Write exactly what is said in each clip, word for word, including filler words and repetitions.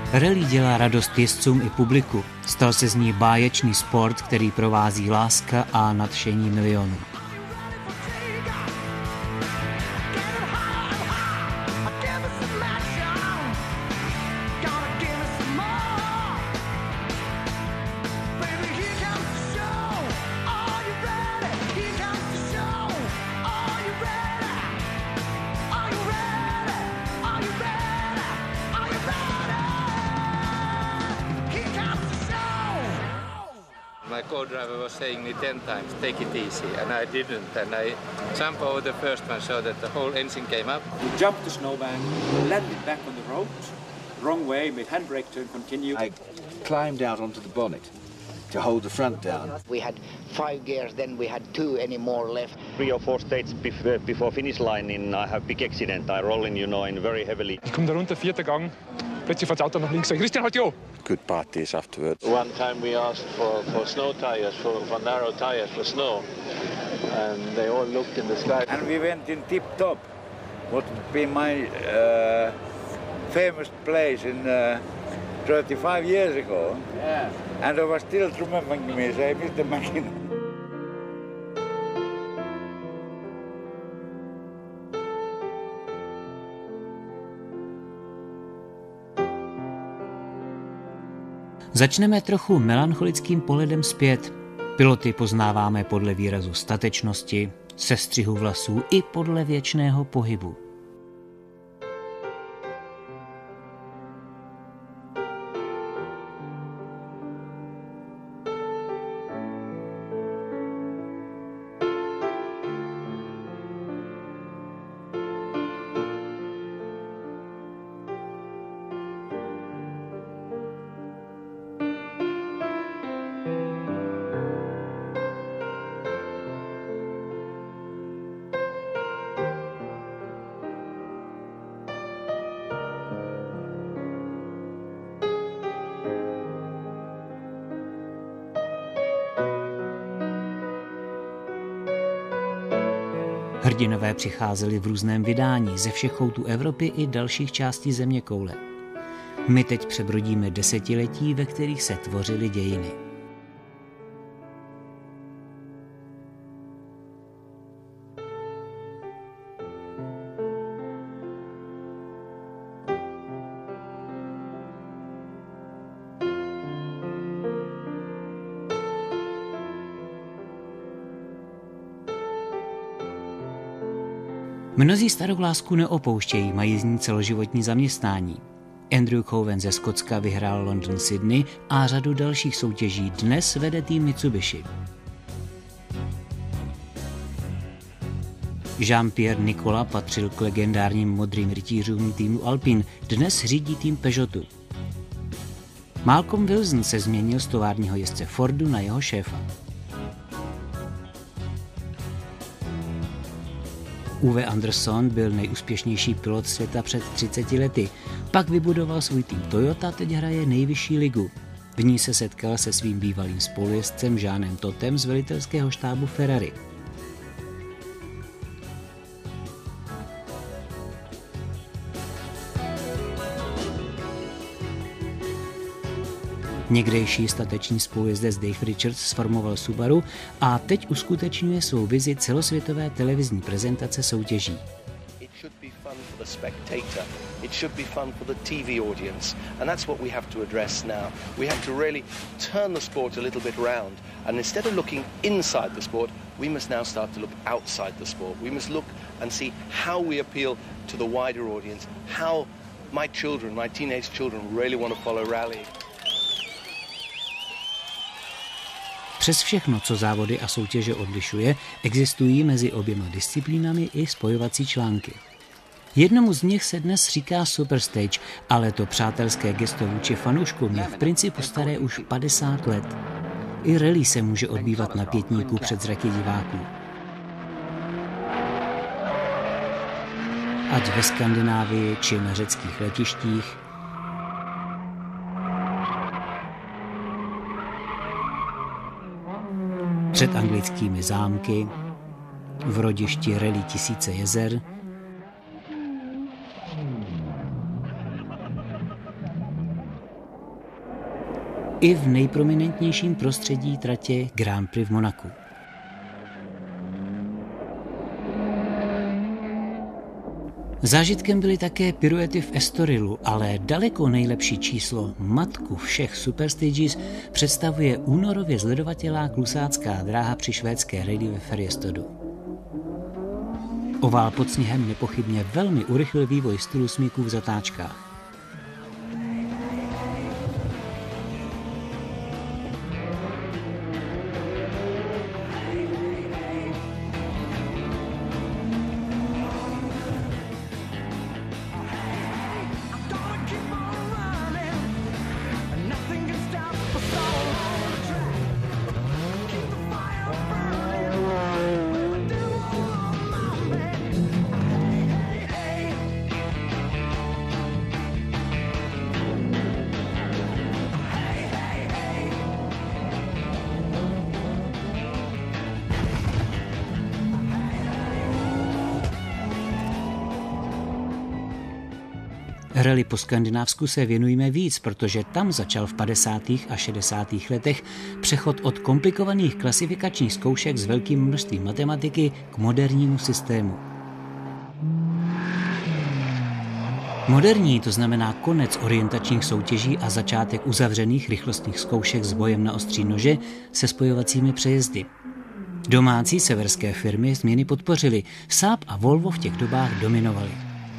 Rally dělá radost jezdcům i publiku. Stal se z ní báječný sport, který provází láska a nadšení milionů. My co-driver was saying me ten times, take it easy, and I didn't. And I jumped over the first one so that the whole engine came up. We jumped the snowbank, landed back on the road, wrong way, made handbrake turn, continue. I climbed out onto the bonnet to hold the front down. We had five gears, then we had two anymore left. Three or four stages before, before finish line, in I have big accident. I roll in, you know, in very heavily. Ich komme da runter, vierter Gang. Plötzlich fährt das Auto nach links. Christian, halt jo! Good parties afterwards. One time we asked for, for snow tires, for, for narrow tires for snow, and they all looked in the sky. And we went in Tip Top, what would be my uh, famous place in uh, thirty-five years ago. Yeah. And I was still remembering me, say, Mister McKinnon. Začneme trochu melancholickým pohledem zpět. Piloty poznáváme podle výrazu statečnosti, sestřihu vlasů i podle věčného pohybu. Hrdinové přicházeli v různém vydání ze všech koutů Evropy i dalších částí zeměkoule. My teď přebrodíme desetiletí, ve kterých se tvořily dějiny. Mnozí starou lásku neopouštějí, mají z ní celoživotní zaměstnání. Andrew Cowan ze Skotska vyhrál London Sydney a řadu dalších soutěží. Dnes vede tým Mitsubishi. Jean-Pierre Nicola patřil k legendárním modrým rytířům týmu Alpine, dnes řídí tým Peugeotu. Malcolm Wilson se změnil z továrního jezdce Fordu na jeho šéfa. Uwe Anderson byl nejúspěšnější pilot světa před třiceti lety. Pak vybudoval svůj tým Toyota, teď hraje nejvyšší ligu. V ní se setkal se svým bývalým spolujezdcem Jeanem Tottem z velitelského štábu Ferrari. Někdejší statečný spolujezdec Dave Richards sformoval Subaru a teď uskutečňuje svou vizi celosvětové televizní prezentace soutěží. It should be fun for the T V audience, and that's what we have to address now. We have to really turn the sport a little bit round, and instead of looking inside the sport, we must now start to look outside the sport. We must look and see how we appeal to the wider audience, how my children, my teenage children really want to follow rally. Přes všechno, co závody a soutěže odlišuje, existují mezi oběma disciplínami i spojovací články. Jednomu z nich se dnes říká Superstage, ale to přátelské gesto vůči fanouškům je v principu staré už padesát let. I rally se může odbývat na Pětníku před zraky diváků. Ať ve Skandinávii či na řeckých letištích, před anglickými zámky, v rodišti rally Tisíce jezer, i v nejprominentnějším prostředí tratě Grand Prix v Monaku. Zážitkem byly také piruety v Estorilu, ale daleko nejlepší číslo, matku všech superstages, představuje únorově zledovatělá klusácká dráha při švédské rally ve Färjestadu. Ovál pod sněhem nepochybně velmi urychlil vývoj stylu smyku v zatáčkách. Rally po Skandinávsku se věnujeme víc, protože tam začal v padesátých a šedesátých letech přechod od komplikovaných klasifikačních zkoušek s velkým množstvím matematiky k modernímu systému. Moderní, to znamená konec orientačních soutěží a začátek uzavřených rychlostních zkoušek s bojem na ostří nože se spojovacími přejezdy. Domácí severské firmy změny podpořily, Saab a Volvo v těch dobách dominovaly.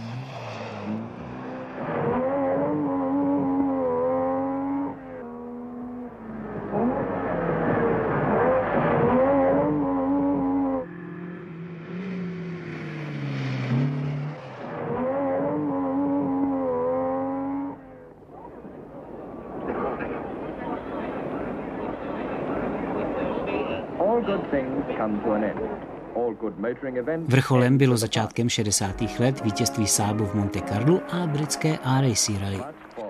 Vrcholem bylo začátkem šedesátých let vítězství Saabu v Monte Carlu a britské R A C rally.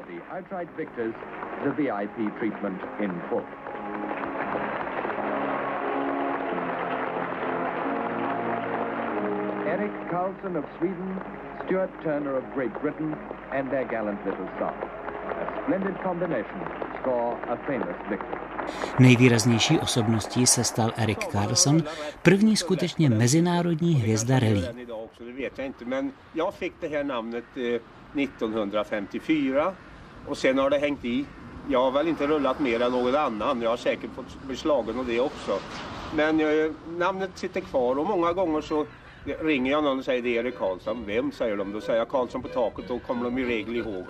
Erik Karlsson of Sweden, Stuart Turner of Great Britain and their gallant little son. A splendid combination score a famous victory. Nejvýraznější osobností se stal Erik Karlsson, první skutečně mezinárodní hvězda rally. Jag fick det här namnet nittonhundrafemtiofyra och sen har det hängt i. Jag har väl inte rullat mer än någon annan. Jag har säkert fått beslagen och det också. Men namnet sitter kvar och många gånger så ringer jag någon och säger det är Erik Karlsson. Vem säger de? Då säger jag Karlsson på taket, då kommer de i regel ihåg.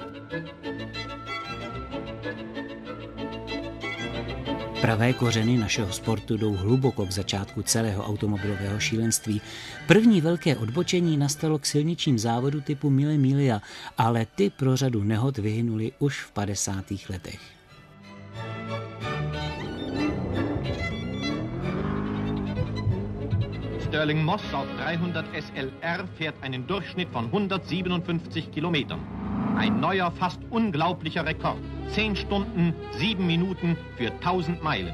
Pravé kořeny našeho sportu jdou hluboko k začátku celého automobilového šílenství. První velké odbočení nastalo k silničním závodu typu Mille Miglia, ale ty pro řadu nehod vyhynuly už v padesátých letech. Stirling Moss auf dreihundert S L R fährt einen Durchschnitt von hundertsiebenundfünfzig Kilometern. Ein neuer, fast unglaublicher Rekord. zehn Stunden, sieben Minuten für tausend Meilen.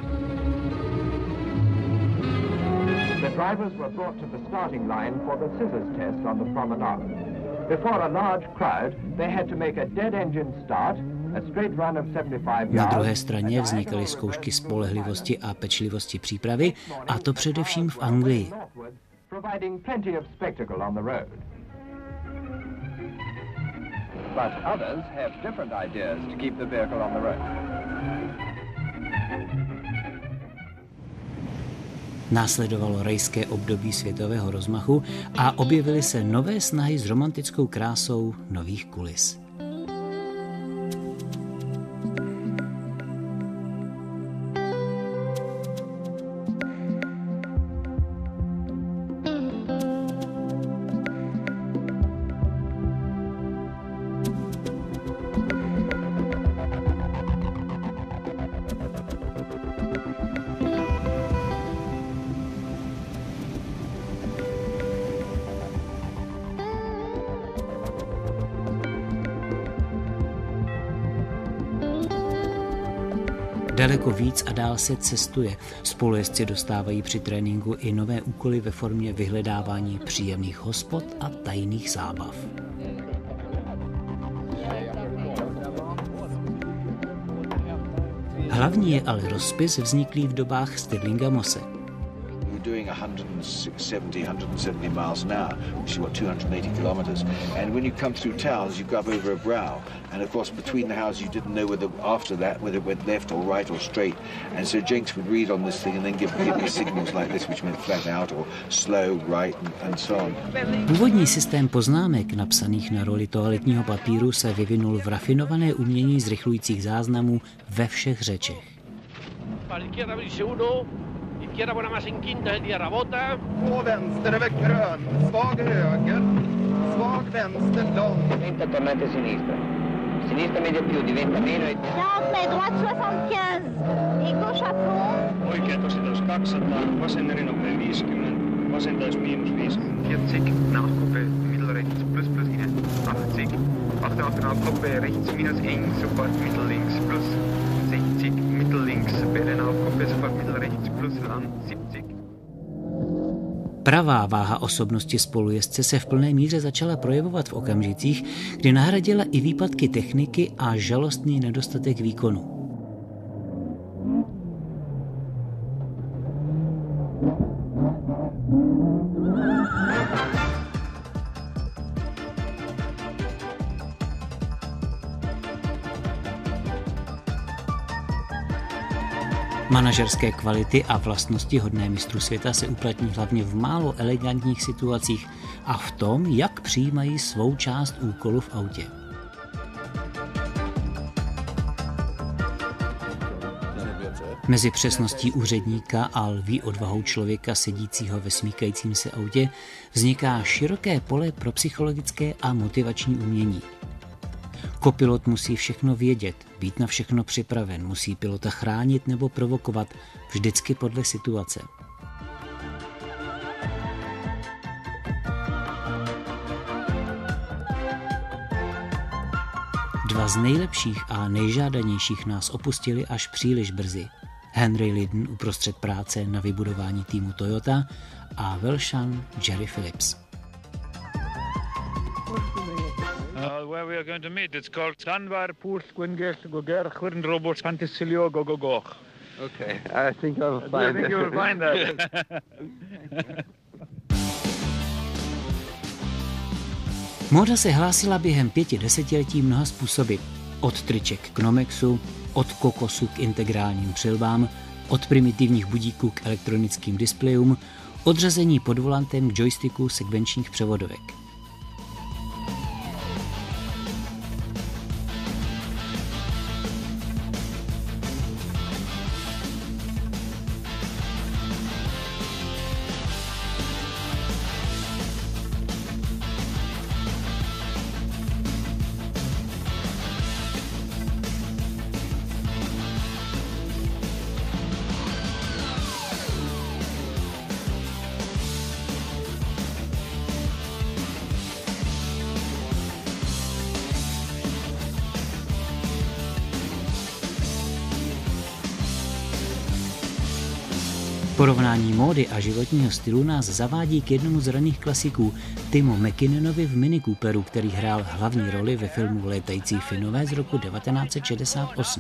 The drivers were brought to the starting line for the scissors test on the promenade. Before a large crowd, they had to make a dead engine start, a straight run of seventy-five yards. Na druhé straně vznikaly zkoušky spolehlivosti a pečlivosti přípravy, a to především v Anglii. Providing plenty of spectacle on the road. But others have different ideas to keep the vehicle on the road. Následovalo rajské období světového rozmachu a objevily se nové snahy s romantickou krásou nových kulis. Daleko víc a dál se cestuje. Spolujezdci dostávají při tréninku i nové úkoly ve formě vyhledávání příjemných hospod a tajných zábav. Hlavní je ale rozpis vzniklý v dobách Stirlinga Mosse. Doing one seventy, one seventy miles an hour, which is what, two hundred eighty kilometers. And when you come through towns, you go up over a brow. And of course, between the houses, you didn't know whether after that whether it went left or right or straight. And so Jenks would read on this thing and then give, give me signals like this, which meant flat out or slow, right, and, and so on. Původní systém poznámek napsaných na roli toaletního papíru se vyvinul v rafinované umění zrychlujících záznamů ve všech řečech. Izquierda buena más en quinta, el día rabota. På vänster över grön, svag höger, svag vänster lång. Tenta tornate sinistra. Sinistra media più, diventa meno e... quarante, droite soixante-quinze. Et gauche à fond. Oikea tositaus kaksisataa, vasen erinopea viisikymmentä, vasen täys miinus viisikymmentä. vierzig, nachkuppe, mittelrechts, plus plus innen, achtzig. achtundzwanzig nachkuppe, rechts minus eins, sofort mittellinks, plus sechzig, mittellinks, Bälle nachkuppe, sofort mittelrechts, plus Land, siebzig. Pravá váha osobnosti spolujezdce se v plné míře začala projevovat v okamžicích, kdy nahradila i výpadky techniky a žalostný nedostatek výkonu. Manažerské kvality a vlastnosti hodné mistru světa se uplatní hlavně v málo elegantních situacích a v tom, jak přijímají svou část úkolu v autě. Mezi přesností úředníka a lví odvahou člověka sedícího ve smíkajícím se autě vzniká široké pole pro psychologické a motivační umění. Kopilot musí všechno vědět, být na všechno připraven, musí pilota chránit nebo provokovat, vždycky podle situace. Dva z nejlepších a nejžádanějších nás opustili až příliš brzy. Henry Lydon uprostřed práce na vybudování týmu Toyota a Welshman Jerry Phillips. Uh, where we are going to meet, it's called Sanvar Purskwenges Goger Khwirnrobos Fantisilio Gogogoch. Okay, I think I'll find I think you will find that. Móda se hlásila během pěti desetiletí mnoha způsoby. Od triček k Nomexu, od kokosu k integrálním přilbám, od primitivních budíků k elektronickým displejům, od řazení pod volantem k joysticku sekvenčních převodovek. Porovnání módy a životního stylu nás zavádí k jednomu z raných klasiků, Timu McKinnonovi v Mini Cooperu, který hrál hlavní roli ve filmu Létající Finové z roku devatenáct set šedesát osm.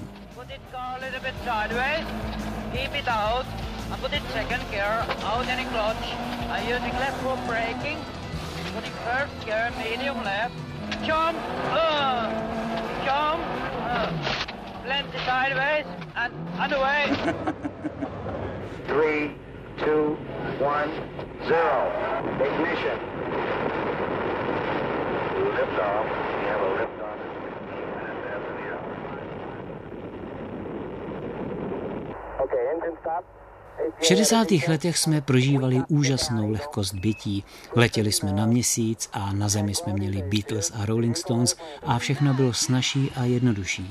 Three, two, one, zero. Ignition. Lift off. We have a lift off at fifteen minutes after the hour. Okay, engine stop. V šedesátých letech jsme prožívali úžasnou lehkost bytí. Letěli jsme na měsíc a na zemi jsme měli Beatles a Rolling Stones a všechno bylo snazší a jednodušší.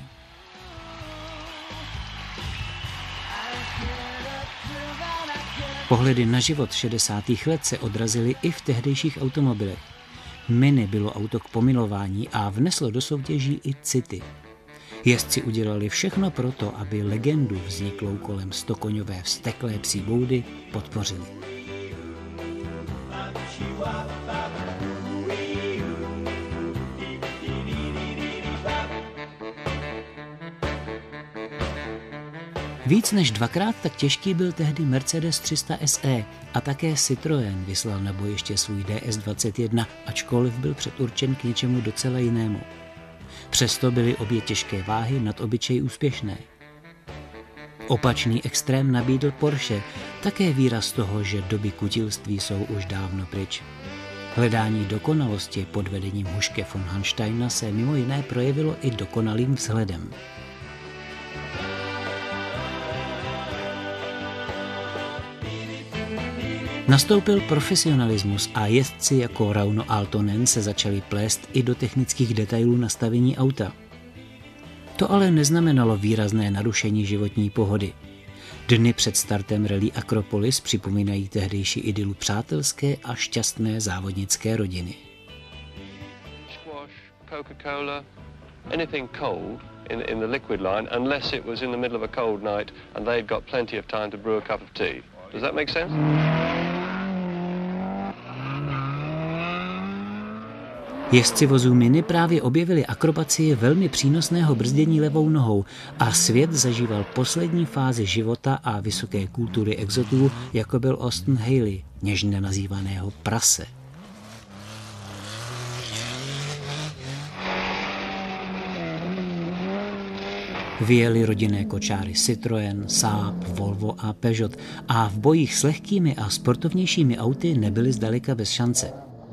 Pohledy na život šedesátých let se odrazily i v tehdejších automobilech. Mini bylo auto k pomilování a vneslo do soutěží i city. Jezdci udělali všechno proto, aby legendu vzniklou kolem stokoňové vzteklé psí boudy podpořili. Víc než dvakrát tak těžký byl tehdy Mercedes tři sta S E a také Citroën vyslal na bojiště svůj D S dvacet jedna, ačkoliv byl předurčen k něčemu docela jinému. Přesto byly obě těžké váhy nad obyčej úspěšné. Opačný extrém nabídl Porsche, také výraz toho, že doby kutilství jsou už dávno pryč. Hledání dokonalosti pod vedením Huške von Hansteina se mimo jiné projevilo i dokonalým vzhledem. Nastoupil profesionalismus a jezdci jako Rauno Aaltonen se začali plést i do technických detailů nastavení auta. To ale neznamenalo výrazné narušení životní pohody. Dny před startem rally Akropolis připomínají tehdejší idylu přátelské a šťastné závodnické rodiny. Squash, Coca-Cola, anything cold in, in the liquid line, unless it was in the middle of a cold night and they'd got plenty of time to brew a cup of tea. Does that make sense? Jezdci vozů Mini právě objevili akrobacii velmi přínosného brzdění levou nohou a svět zažíval poslední fázi života a vysoké kultury exotů, jako byl Austin Haley, něžně nazývaného prase. Vyjeli rodinné kočáry Citroën, Saab, Volvo a Peugeot a v bojích s lehkými a sportovnějšími auty nebyly zdaleka bez šance.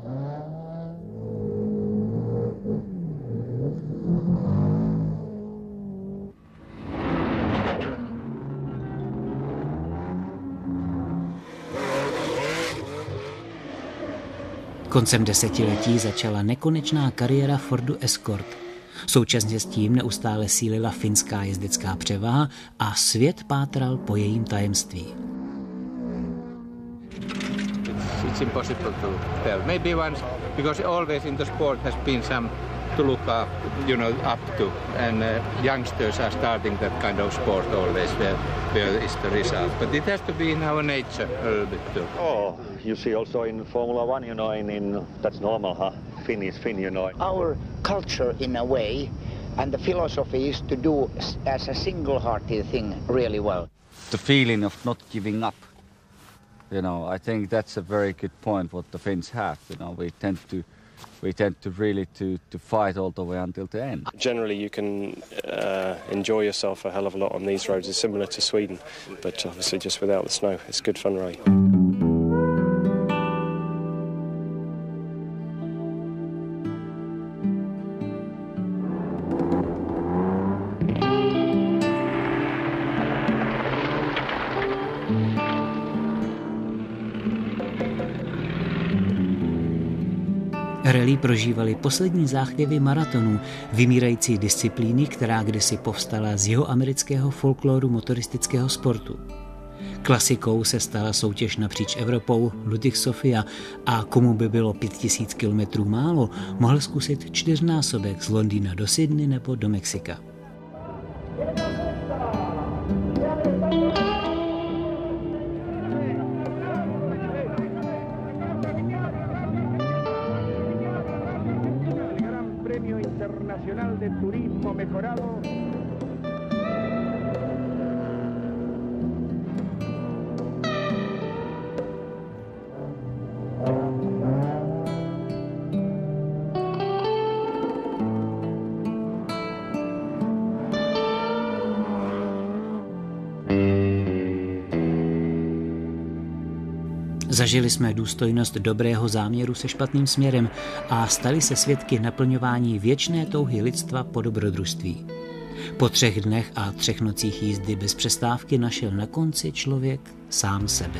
Koncem desetiletí začala nekonečná kariéra Fordu Escort. Současně s tím neustále sílila finská jezdecká převaha a svět pátral po jejím tajemství. It's impossible to tell. Maybe once, because always in the sport has been some to look up, you know, up to, and uh, youngsters are starting that kind of sport always. Where, where is the result? But it has to be in our nature a little bit too. Oh, you see also in Formula One, you know, in, in that's normal, huh? Finn is Finn, you know. Our culture, in a way, and the philosophy is to do as a single-hearted thing really well. The feeling of not giving up. You know, I think that's a very good point what the Finns have. You know, we tend to we tend to really to, to fight all the way until the end. Generally, you can uh, enjoy yourself a hell of a lot on these roads. It's similar to Sweden, but obviously just without the snow. It's good fun rally. Rally prožívali poslední záchvěvy maratonů, vymírající disciplíny, která kdysi povstala z jihoamerického folkloru motoristického sportu. Klasikou se stala soutěž napříč Evropou Lüttich Sofia a komu by bylo pět tisíc kilometrů málo, mohl zkusit čtyřnásobek z Londýna do Sydney nebo do Mexika. Internacional de Turismo Mejorado. Zažili jsme důstojnost dobrého záměru se špatným směrem a stali se svědky naplňování věčné touhy lidstva po dobrodružství. Po třech dnech a třech nocích jízdy bez přestávky našel na konci člověk sám sebe.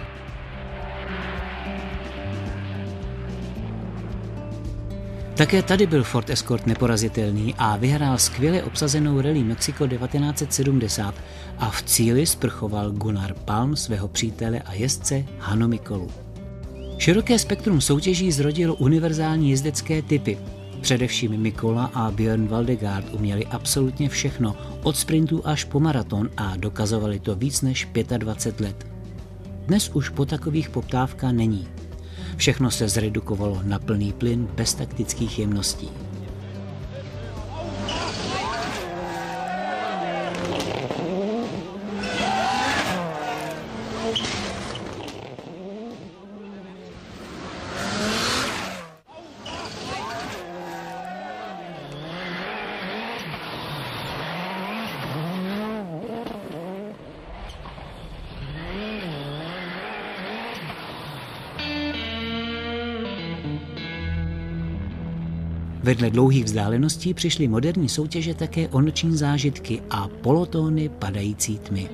Také tady byl Ford Escort neporazitelný a vyhrál skvěle obsazenou rally Mexiko devatenáct set sedmdesát a v cíli sprchoval Gunnar Palm svého přítele a jezdce Hannu Mikolu. Široké spektrum soutěží zrodilo univerzální jezdecké typy. Především Mikola a Björn Waldegard uměli absolutně všechno, od sprintu až po maraton a dokazovali to víc než dvacet pět let. Dnes už po takových poptávka není. Všechno se zredukovalo na plný plyn bez taktických jemností. Vedle dlouhých vzdáleností přišly moderní soutěže také o noční zážitky a polotóny padající tmy.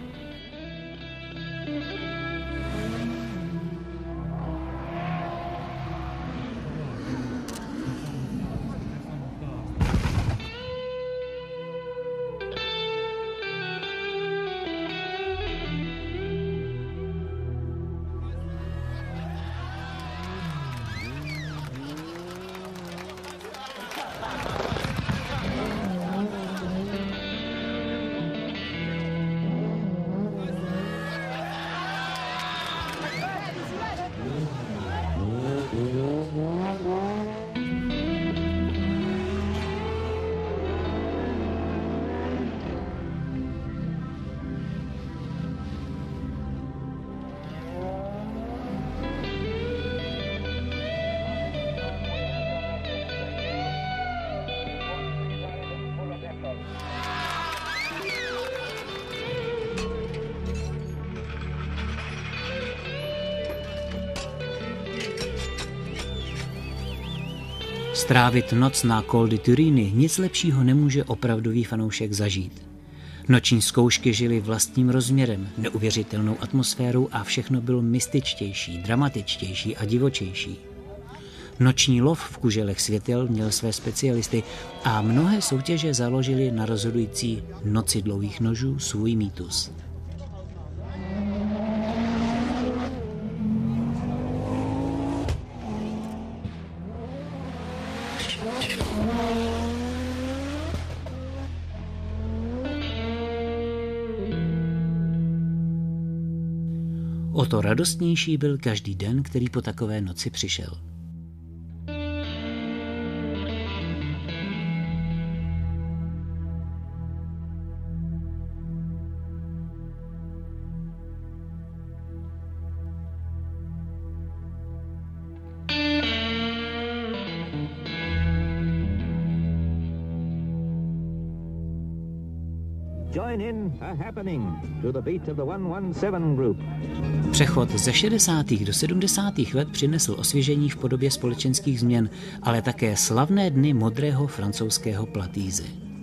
Strávit noc na Col de Turini nic lepšího nemůže opravdový fanoušek zažít. Noční zkoušky žily vlastním rozměrem, neuvěřitelnou atmosférou a všechno bylo mystičtější, dramatičtější a divočejší. Noční lov v kuželech světel měl své specialisty a mnohé soutěže založily na rozhodující noci dlouhých nožů svůj mýtus. O to radostnější byl každý den, který po takové noci přišel. Join in a happening to the beat of the one seventeen group. Přechod ze šedesátých do sedmdesátých let přinesl osvěžení v podobě společenských změn, ale také slavné dny modrého francouzského platýzy.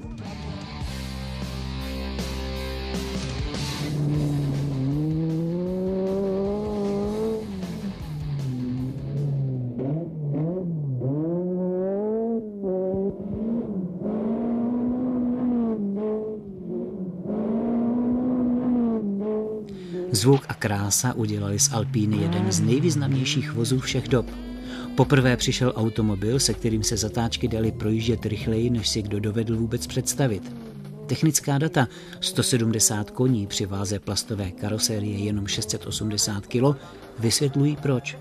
Zvuk a krása udělali z Alpíny jeden z nejvýznamnějších vozů všech dob. Poprvé přišel automobil, se kterým se zatáčky daly projíždět rychleji, než si kdo dovedl vůbec představit. Technická data sto sedmdesát koní při váze plastové karosérie jenom šest set osmdesát kilo vysvětlují proč.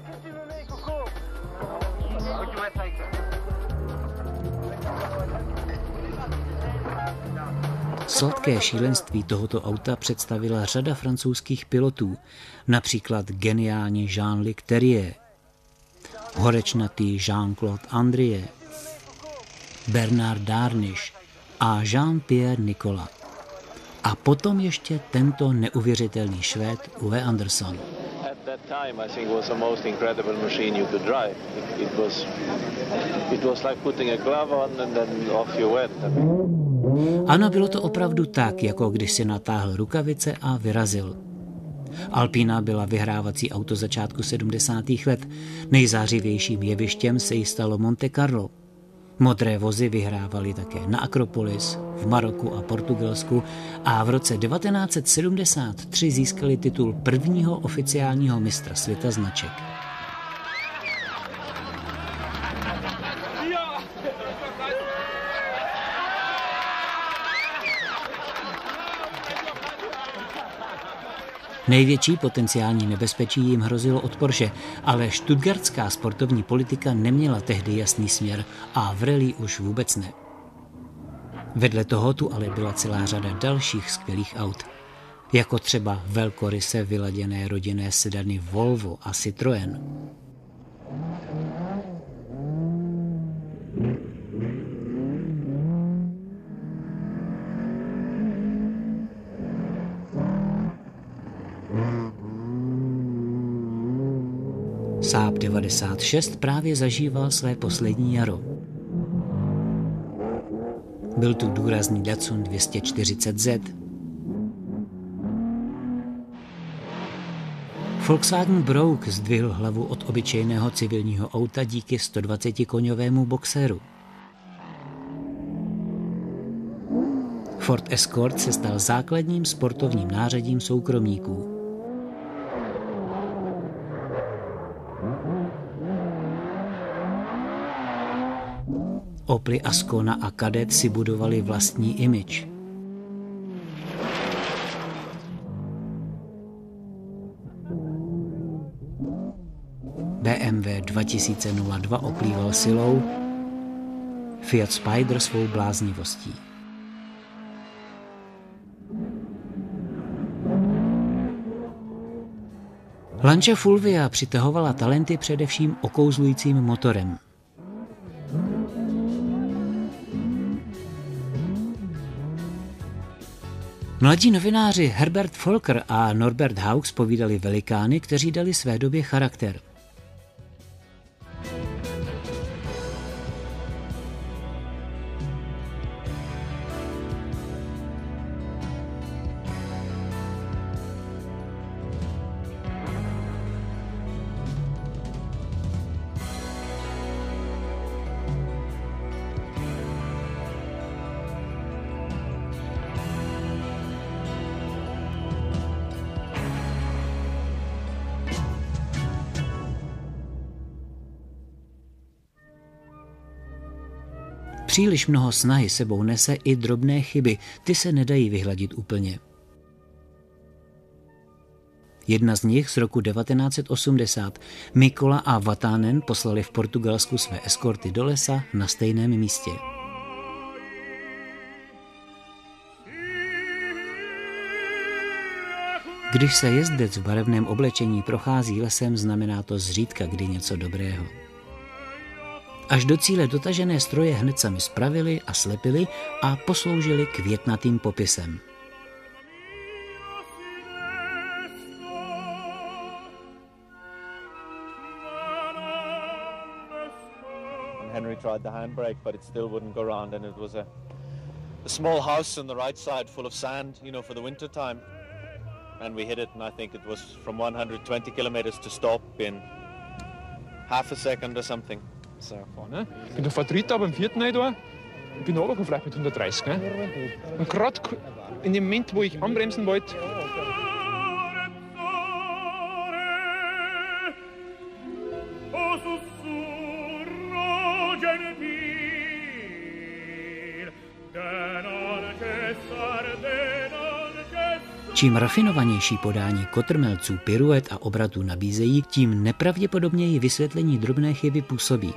Sladké šílenství tohoto auta představila řada francouzských pilotů, například geniální Jean-Luc Terrier, horečnatý Jean-Claude Andrieu, Bernard Darniche a Jean-Pierre Nicolas. A potom ještě tento neuvěřitelný Švéd Uwe Andersson. That time I think was the most incredible machine you could drive. It, it was it was like putting a glove on and then off you went. Ano, bylo to opravdu tak, jako když si natáhl rukavice a vyrazil. Alpina byla vyhrávací auto začátku sedmdesátých let. Nejzářivějším jevištěm se jí stalo Monte Carlo. Modré vozy vyhrávali také na Akropolis, v Maroku a Portugalsku a v roce devatenáct set sedmdesát tři získali titul prvního oficiálního mistra světa značek. Největší potenciální nebezpečí jim hrozilo od Porsche, ale stuttgartská sportovní politika neměla tehdy jasný směr a v rally už vůbec ne. Vedle toho tu ale byla celá řada dalších skvělých aut, jako třeba velkoryse vyladěné rodinné sedany Volvo a Citroën. Saab devadesát šest právě zažíval své poslední jaro. Byl tu důrazný Datsun dvě stě čtyřicet Z. Volkswagen Brouk zdvihl hlavu od obyčejného civilního auta díky sto dvacet koňovému boxeru. Ford Escort se stal základním sportovním nářadím soukromníků. Oply, Ascona a Kadett si budovali vlastní image. bé em vé dva tisíce dva oplýval silou, Fiat Spider svou bláznivostí. Lancia Fulvia přitahovala talenty především okouzlujícím motorem. Mladí novináři Herbert Volker a Norbert Haux povídali velikány, kteří dali své době charakter. Příliš mnoho snahy sebou nese i drobné chyby, ty se nedají vyhladit úplně. Jedna z nich z roku devatenáct set osmdesát. Mikola a Vatanen poslali v Portugalsku své eskorty do lesa na stejném místě. Když se jezdec v barevném oblečení prochází lesem, znamená to zřídka kdy něco dobrého. Až do cíle dotažené stroje hned sami spravili a slepili a posloužili květnatým popisem. Henry tried the handbrake, but it still wouldn't go round, and it was a, a small house on the right side full of sand, you know, for the winter time. And we hit it, and I think it was from one hundred twenty kilometers to stop in half a second or something. So. Ich bin der Vertritt aber im vierten Ei da. Ich bin runtergekommen, vielleicht mit hundertdreißig. Ne? Und gerade in dem Moment, wo ich anbremsen wollte, Čím rafinovanější podání kotrmelců, piruet a obratů nabízejí, tím nepravděpodobněji vysvětlení drobné chyby působí.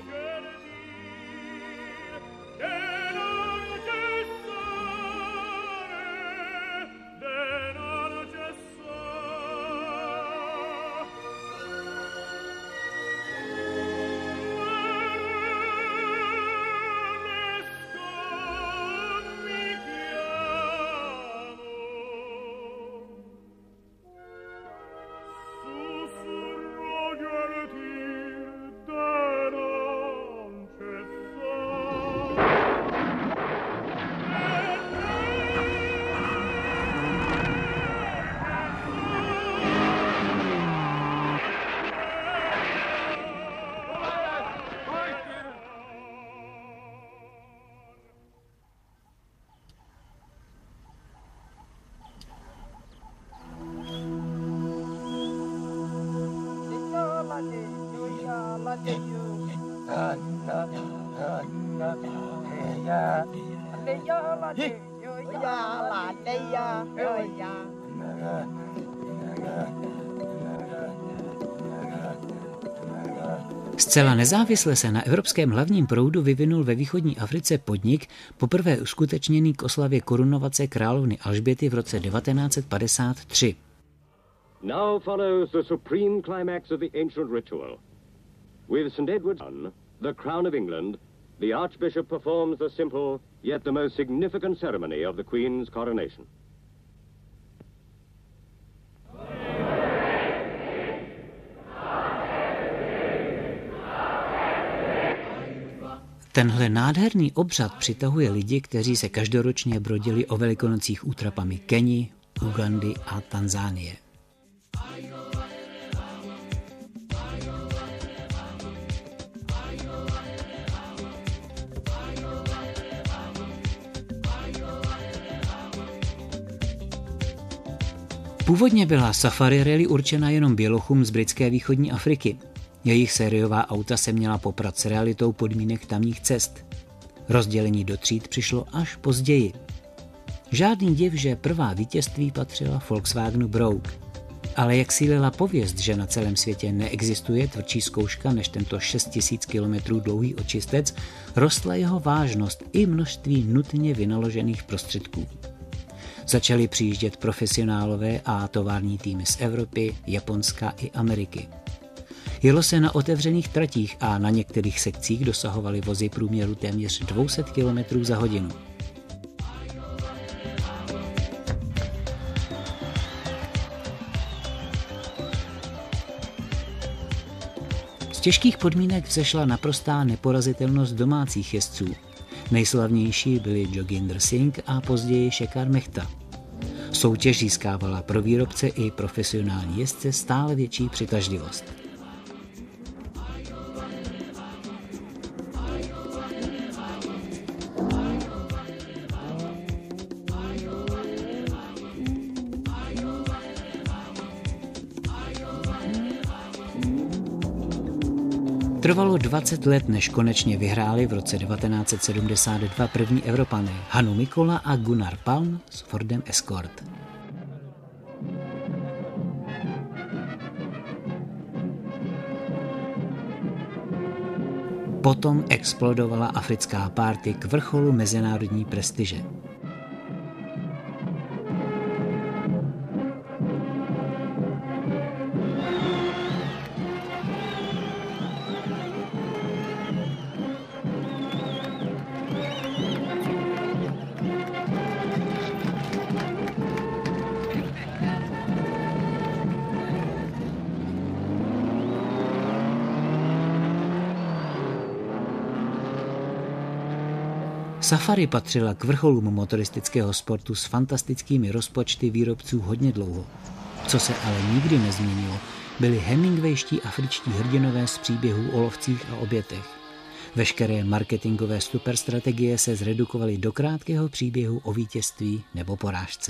Zcela nezávisle se na evropském hlavním proudu vyvinul ve východní Africe podnik, poprvé uskutečněný k oslavě korunovace královny Alžběty v roce devatenáct set padesát tři. Now follows the supreme climax of the ancient ritual. With Saint Edward's son, the crown of England, the Archbishop performs the simple yet the most significant ceremony of the Queen's coronation. Tenhle nádherný obřad přitahuje lidi, kteří se každoročně brodili o Velikonocích útrapami Keni, Ugandy a Tanzánie. Původně byla safari rally určena jenom bělochům z britské východní Afriky. Jejich sériová auta se měla poprat s realitou podmínek tamních cest. Rozdělení do tříd přišlo až později. Žádný div, že prvá vítězství patřila Volkswagenu Brogue. Ale jak sílila pověst, že na celém světě neexistuje tvrdší zkouška než tento šest tisíc kilometrů dlouhý očistec, rostla jeho vážnost i množství nutně vynaložených prostředků. Začali přijíždět profesionálové a tovární týmy z Evropy, Japonska i Ameriky. Jelo se na otevřených tratích a na některých sekcích dosahovaly vozy průměru téměř dvě stě kilometrů za hodinu. Z těžkých podmínek vzešla naprostá neporazitelnost domácích jezdců. Nejslavnější byli Joginder Singh a později Shekhar Mehta. Soutěž získávala pro výrobce i profesionální jezdce stále větší přitažlivost. Trvalo dvacet let, než konečně vyhráli v roce devatenáct set sedmdesát dva první Evropané Hannu Mikkola a Gunnar Palm s Fordem Escort. Potom explodovala africká party k vrcholu mezinárodní prestiže. Safari patřila k vrcholům motoristického sportu s fantastickými rozpočty výrobců hodně dlouho. Co se ale nikdy nezměnilo, byli hemingwayští afričtí hrdinové z příběhů o lovcích a obětech. Veškeré marketingové superstrategie se zredukovaly do krátkého příběhu o vítězství nebo porážce.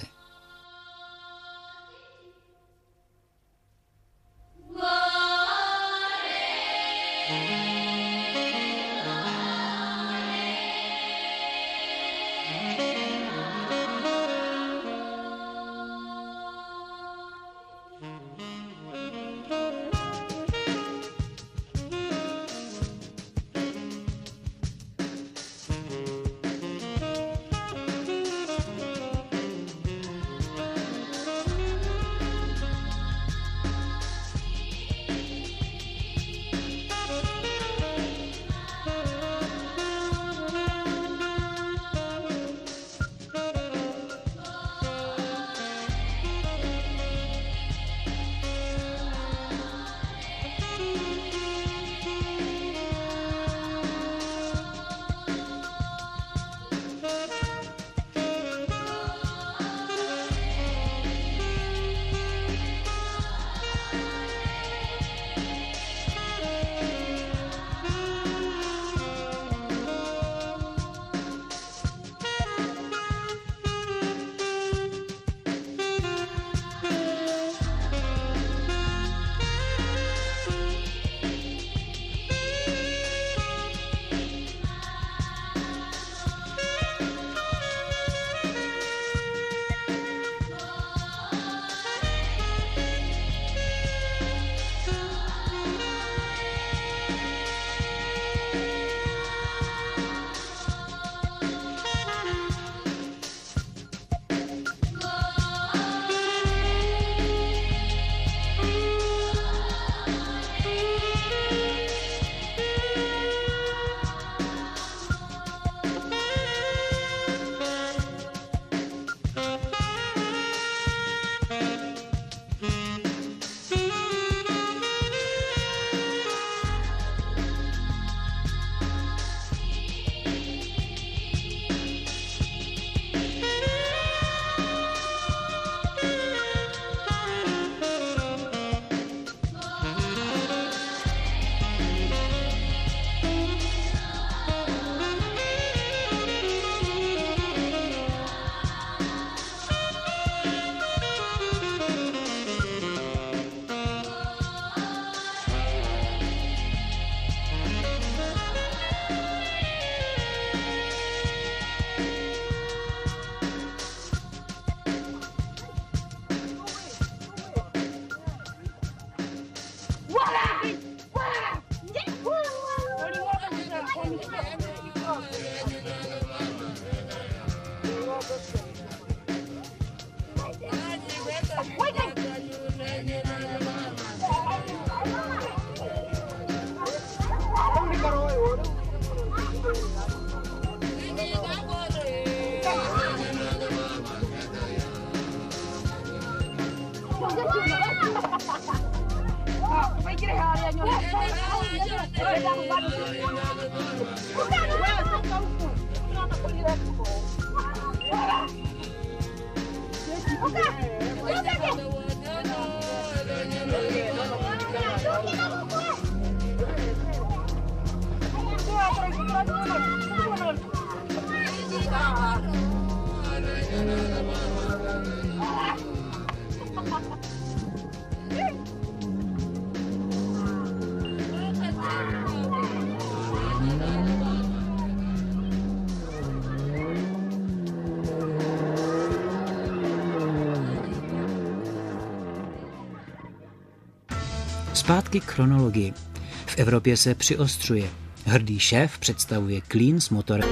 Zpátky k chronologii. V Evropě se přiostřuje. Hrdý šéf představuje klín s motorem.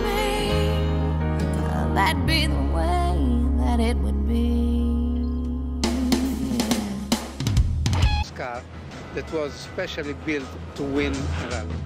Car that was specially built to win a rally.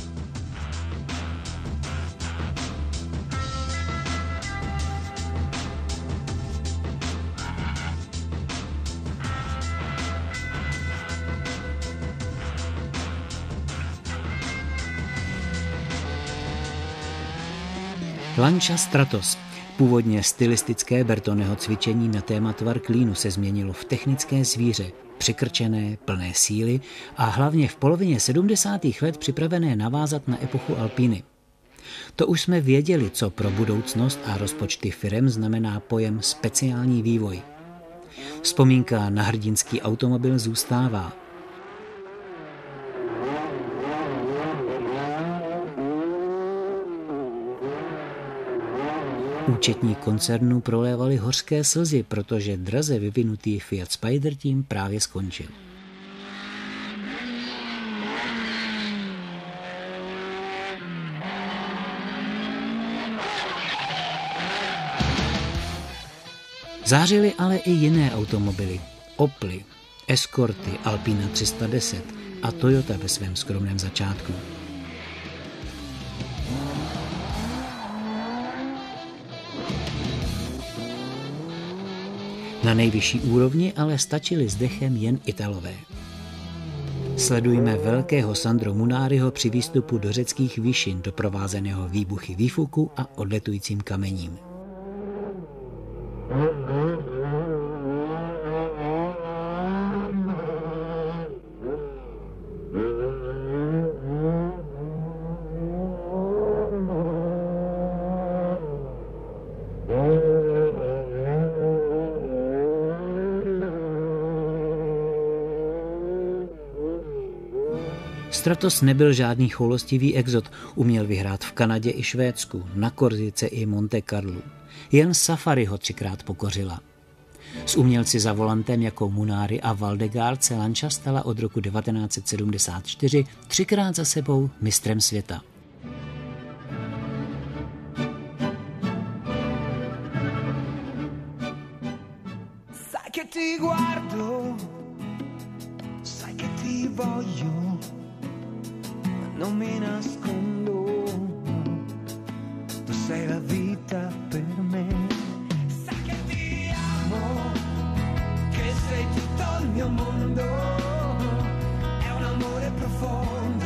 Lancia Stratos. Původně stylistické Bertoneho cvičení na téma tvar klínu se změnilo v technické zvíře, přikrčené, plné síly a hlavně v polovině sedmdesátých let připravené navázat na epochu Alpiny. To už jsme věděli, co pro budoucnost a rozpočty firem znamená pojem speciální vývoj. Vzpomínka na hrdinský automobil zůstává. Účetní koncernu prolévali hořké slzy, protože draze vyvinutý Fiat Spider tím právě skončil. Zářily ale i jiné automobily. Oply, Escorty, Alpina tři sta deset a Toyota ve svém skromném začátku. Na nejvyšší úrovni ale stačili s dechem jen Italové. Sledujme velkého Sandro Munariho při výstupu do řeckých výšin, doprovázeného výbuchy výfuku a odletujícím kamením. Stratos nebyl žádný choulostivý exot, uměl vyhrát v Kanadě i Švédsku, na Korzice i Monte Carlu. Jen Safari ho třikrát pokořila. S umělci za volantem jako Munari a Valdegard se Lancia stala od roku devatenáct set sedmdesát čtyři třikrát za sebou mistrem světa. Sai che ti guardo, sai che ti voglio. Non mi nascondo, tu sei la vita per me. Sai che ti amo, che sei tutto il mio mondo. È un amore profondo.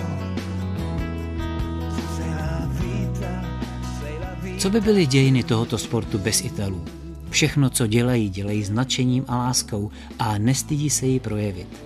Tu sei la vita, sei la vita. Co by byly dějiny tohoto sportu bez Italů? Všechno, co dělají, dělají s nadšením a láskou a nestydí se jí projevit.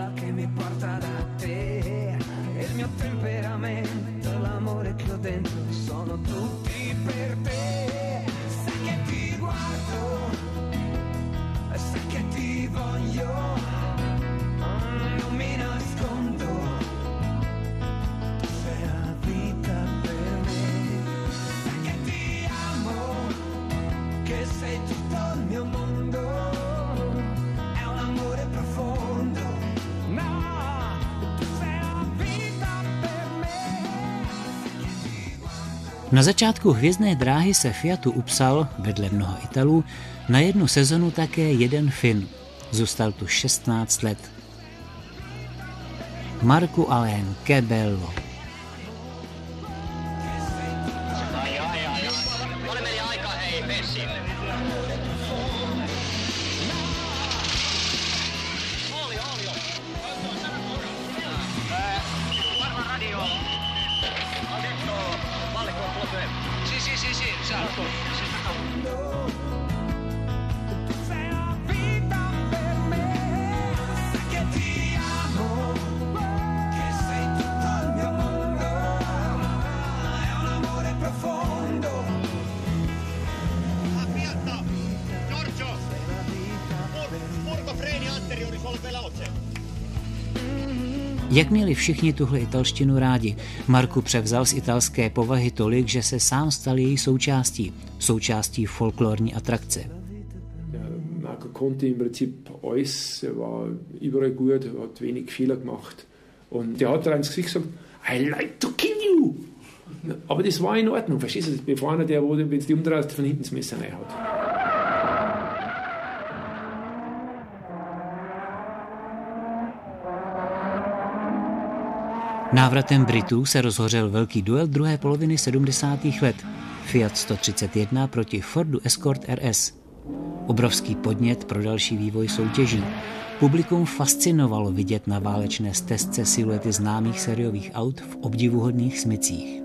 Temperamento, l'amore che ho dentro Na začátku hvězdné dráhy se Fiatu upsal, vedle mnoha Italů, na jednu sezonu také jeden Fin. Zůstal tu šestnáct let. Marco Alain Kebello. Jak měli všichni tuhle italštinu rádi, Marco převzal z italské povahy tolik, že se sám stal její součástí, součástí folklorní atrakce. Marco konnte im Prinzip alles, er war überall gut, er hat wenig Fehler gemacht. Und der hat da ins Gesicht gesagt, I like to kill you. Aber das war in Ordnung, verstehst du? Wir waren der, wo, wenn du die umdrehst, von hinten das Messer rein hat. Návratem Britů se rozhořel velký duel druhé poloviny sedmdesátých let. Fiat sto třicet jedna proti Fordu Escort R S. Obrovský podnět pro další vývoj soutěží. Publikum fascinovalo vidět na válečné stezce siluety známých sériových aut v obdivuhodných smycích.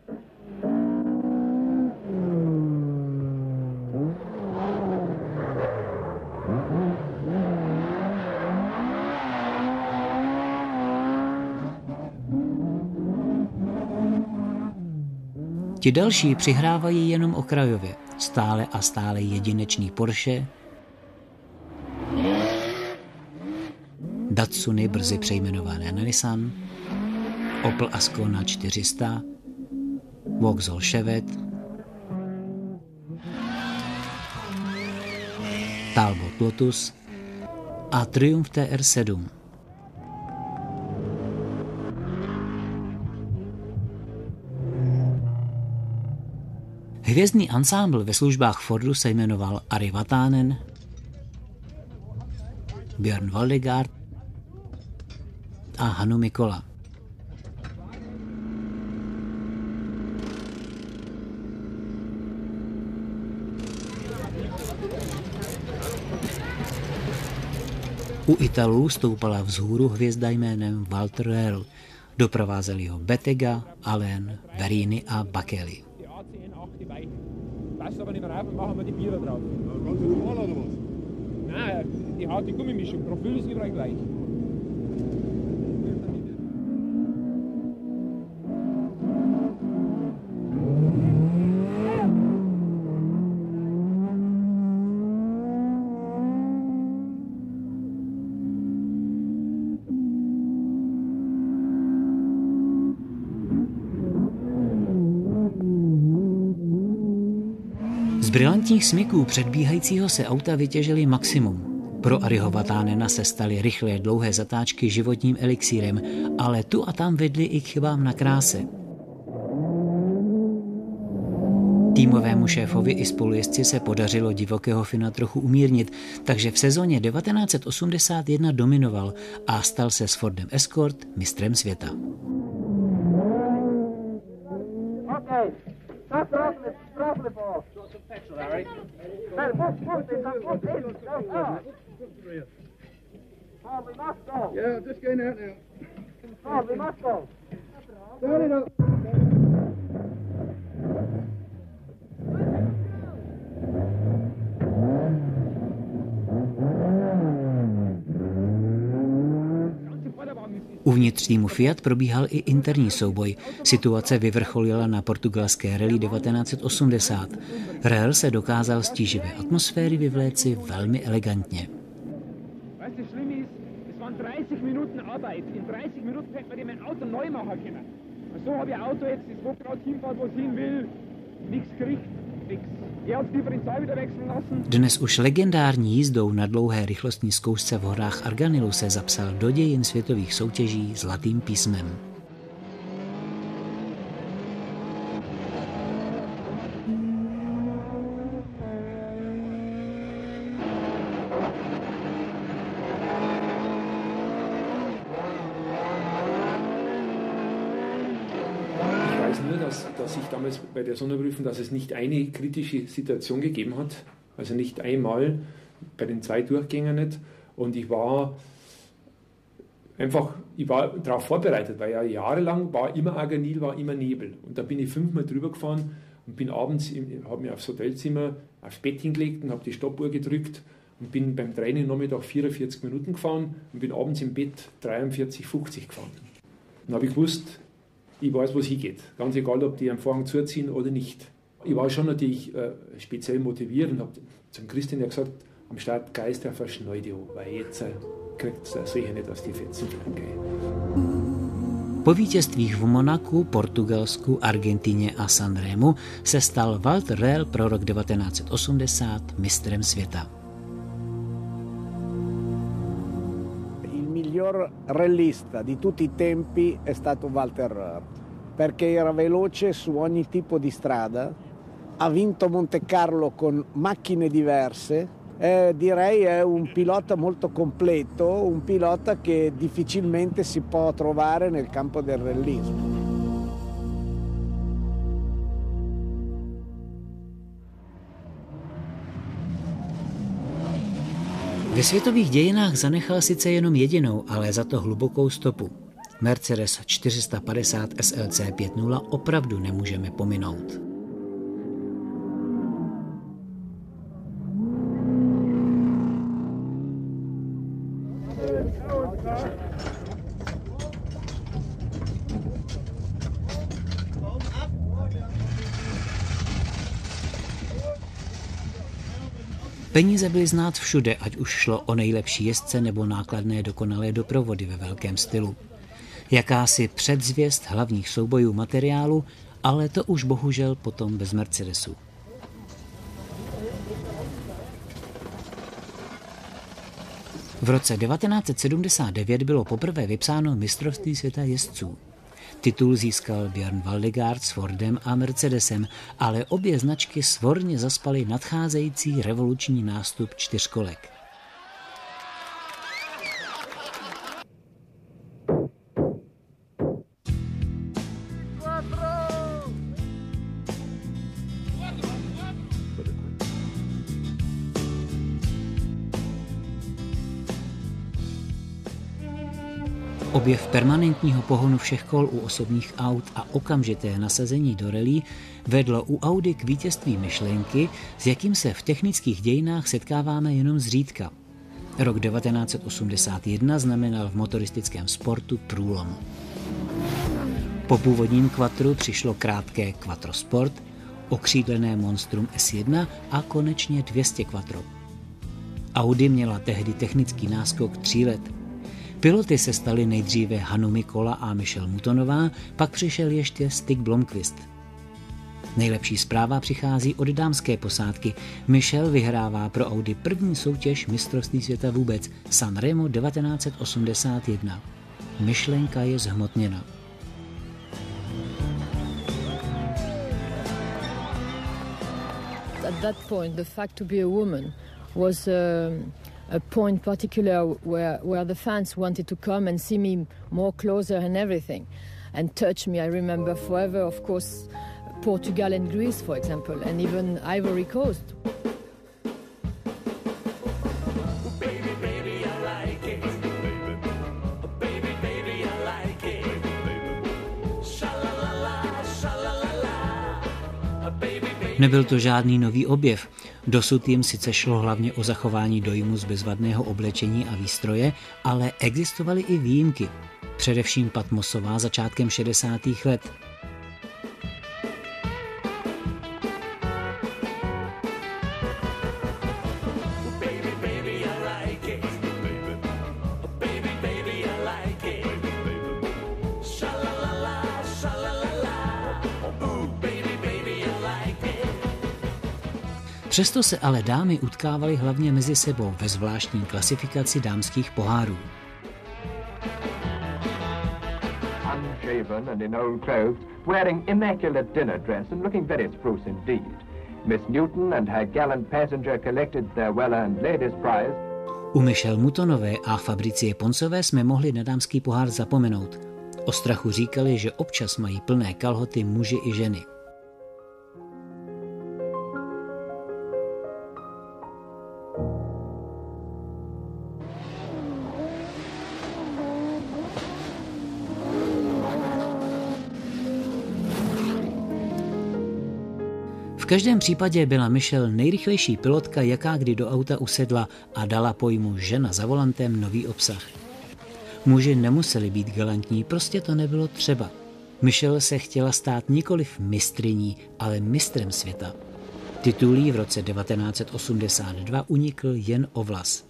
Ti další přihrávají jenom okrajově, stále a stále jedinečný Porsche, Datsuny brzy přejmenované na Nissan, Opel Ascona čtyři sta, Vauxhall Chevette, Talbot Lotus a Triumph T R sedm. Hvězdný ansámbl ve službách Fordu se jmenoval Ari Vatanen, Björn Waldegard a Hannu Mikkola. U Italů stoupala vzhůru hvězda jménem Walter Röhrl. Doprovázeli ho Bettega, Allen, Verini a Bacchelli. Passt aber nicht mehr auf und machen wir die Biere drauf. Ganz normal oder was? Nein, die harte Gummimischung. Profil ist überall gleich. Z brilantních smyků předbíhajícího se auta vytěžili maximum. Pro Ariho Vatanena se staly rychlé dlouhé zatáčky životním elixírem, ale tu a tam vedly i k chybám na kráse. Týmovému šéfovi i spolujezdci se podařilo divokého Fina trochu umírnit, takže v sezóně devatenáct set osmdesát jedna dominoval a stal se s Fordem Escort mistrem světa. Okay. Stop, stop, stop the ball. Got some petrol, Harry. No, put, put this, put this. Go, go. Oh, we must go. Yeah, I'm just going out now. Oh, we must go. Start it up. Uvnitř týmu Fiat probíhal i interní souboj. Situace vyvrcholila na portugalské rally devatenáct set osmdesát. Röhrl se dokázal z tíživé atmosféry vyvléci velmi elegantně. Dnes už legendární jízdou na dlouhé rychlostní zkoušce v horách Arganilu se zapsal do dějin světových soutěží zlatým písmem. weiß nur, dass, dass ich damals bei der Sonderprüfung, dass es nicht eine kritische Situation gegeben hat, also nicht einmal, bei den zwei Durchgängen nicht. Und ich war einfach, ich war darauf vorbereitet, weil ja jahrelang war immer Arganil, war immer Nebel. Und da bin ich fünfmal drüber gefahren und bin abends, habe mich aufs Hotelzimmer aufs Bett hingelegt und habe die Stoppuhr gedrückt und bin beim Training Nachmittag vierundvierzig Minuten gefahren und bin abends im Bett dreiundvierzig, fünfzig gefahren. Dann habe ich gewusst, ich weiß, wo es hingeht. Ganz egal, ob die einen Vorhang zuziehen oder nicht. Ich war schon natürlich äh, speziell motiviert und habe zum Christian ja gesagt, am Start Geist der verschneide, weil jetzt äh, kriegt es sicher nicht aus die Fetzen gehen. Po vítězstvích v Monaku, Portugalsku, Argentině a Sanremu se stal Walter Röhrl pro rok devatenáct set osmdesát mistrem světa. Il miglior rallista di tutti i tempi è stato Walter Röhrl, perché era veloce su ogni tipo di strada, ha vinto Monte Carlo con macchine diverse. Eh, direi è un pilota molto completo, un pilota che difficilmente si può trovare nel campo del rallismo. Ve světových dějinách zanechal sice jenom jedinou, ale za to hlubokou stopu. Mercedes čtyři sta padesát S L C pět nula opravdu nemůžeme pominout. Peníze byly znát všude, ať už šlo o nejlepší jezdce nebo nákladné dokonalé doprovody ve velkém stylu. Jakási předzvěst hlavních soubojů materiálu, ale to už bohužel potom bez Mercedesu. V roce devatenáct set sedmdesát devět bylo poprvé vypsáno mistrovství světa jezdců. Titul získal Björn Waldegard s Fordem a Mercedesem, ale obě značky svorně zaspaly nadcházející revoluční nástup čtyřkolek. Objev permanentního pohonu všech kol u osobních aut a okamžité nasazení do rallye vedlo u Audi k vítězství myšlenky, s jakým se v technických dějinách setkáváme jenom zřídka. Rok devatenáct set osmdesát jedna znamenal v motoristickém sportu průlom. Po původním Quattru přišlo krátké Quattro Sport, okřídlené monstrum S jedna a konečně dvě stě Quattro. Audi měla tehdy technický náskok tří let. Piloty se stali nejdříve Hannu Mikkola a Michelle Moutonová, pak přišel ještě Stig Blomqvist. Nejlepší zpráva přichází od dámské posádky. Michelle vyhrává pro Audi první soutěž mistrovství světa vůbec Sanremo devatenáct set osmdesát jedna. Myšlenka je zhmotněna. At that point, the fact to be a woman was uh... a point particular where, where the fans wanted to come and see me more closer and everything and touch me. I remember forever, of course, Portugal and Greece, for example, and even Ivory Coast. Nebyl to žádný nový objev. Dosud jim sice šlo hlavně o zachování dojmu z bezvadného oblečení a výstroje, ale existovaly i výjimky. Především Patmosová začátkem šedesátých let. Přesto se ale dámy utkávaly hlavně mezi sebou ve zvláštní klasifikaci dámských pohárů. Unshaven and in old clothes, wearing immaculate dinner dress and looking very spruce indeed. Miss Newton and her gallant passenger collected their well-earned ladies' prize. U Michelle Moutonové a Fabricie Poncové jsme mohli na dámský pohár zapomenout. O strachu říkali, že občas mají plné kalhoty muži i ženy. V každém případě byla Michelle nejrychlejší pilotka, jaká kdy do auta usedla, a dala pojmu žena za volantem nový obsah. Muži nemuseli být galantní, prostě to nebylo třeba. Michelle se chtěla stát nikoliv mistryní, ale mistrem světa. Titul jí v roce devatenáct set osmdesát dva unikl jen o vlas.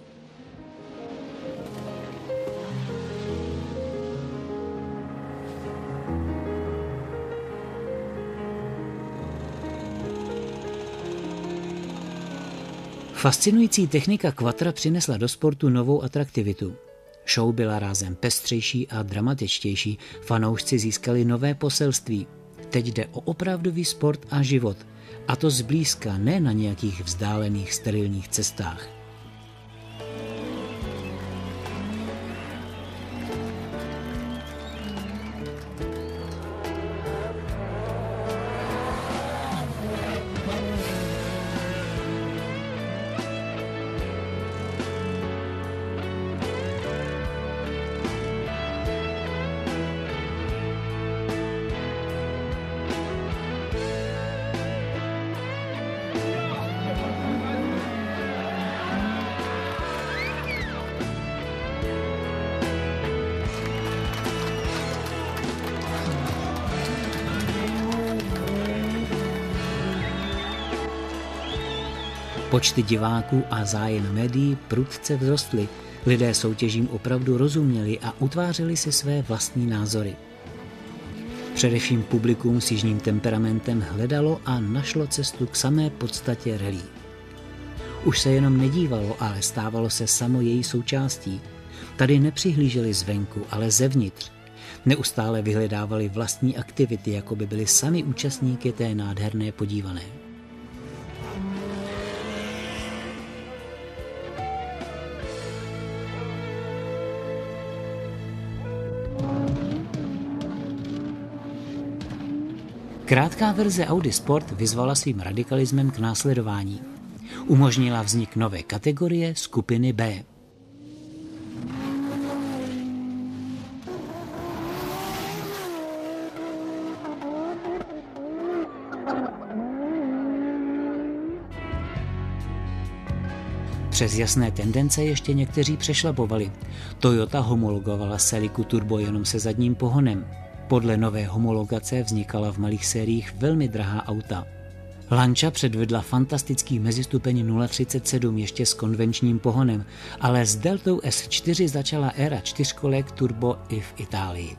Fascinující technika quattro přinesla do sportu novou atraktivitu. Show byla rázem pestřejší a dramatičtější, fanoušci získali nové poselství. Teď jde o opravdový sport a život, a to zblízka, ne na nějakých vzdálených sterilních cestách. Počty diváků a zájem médií prudce vzrostly. Lidé soutěžím opravdu rozuměli a utvářeli si své vlastní názory. Především publikum s jižním temperamentem hledalo a našlo cestu k samé podstatě rallye. Už se jenom nedívalo, ale stávalo se samo její součástí. Tady nepřihlíželi zvenku, ale zevnitř. Neustále vyhledávali vlastní aktivity, jako by byli sami účastníky té nádherné podívané. Krátká verze Audi Sport vyzvala svým radikalismem k následování. Umožnila vznik nové kategorie skupiny B. Přes jasné tendence ještě někteří přešlapovali. Toyota homologovala Celica Turbo jenom se zadním pohonem. Podle nové homologace vznikala v malých sériích velmi drahá auta. Lancia předvedla fantastický mezistupeň nula třicet sedm ještě s konvenčním pohonem, ale s Deltou S čtyři začala éra čtyřkolek turbo i v Itálii.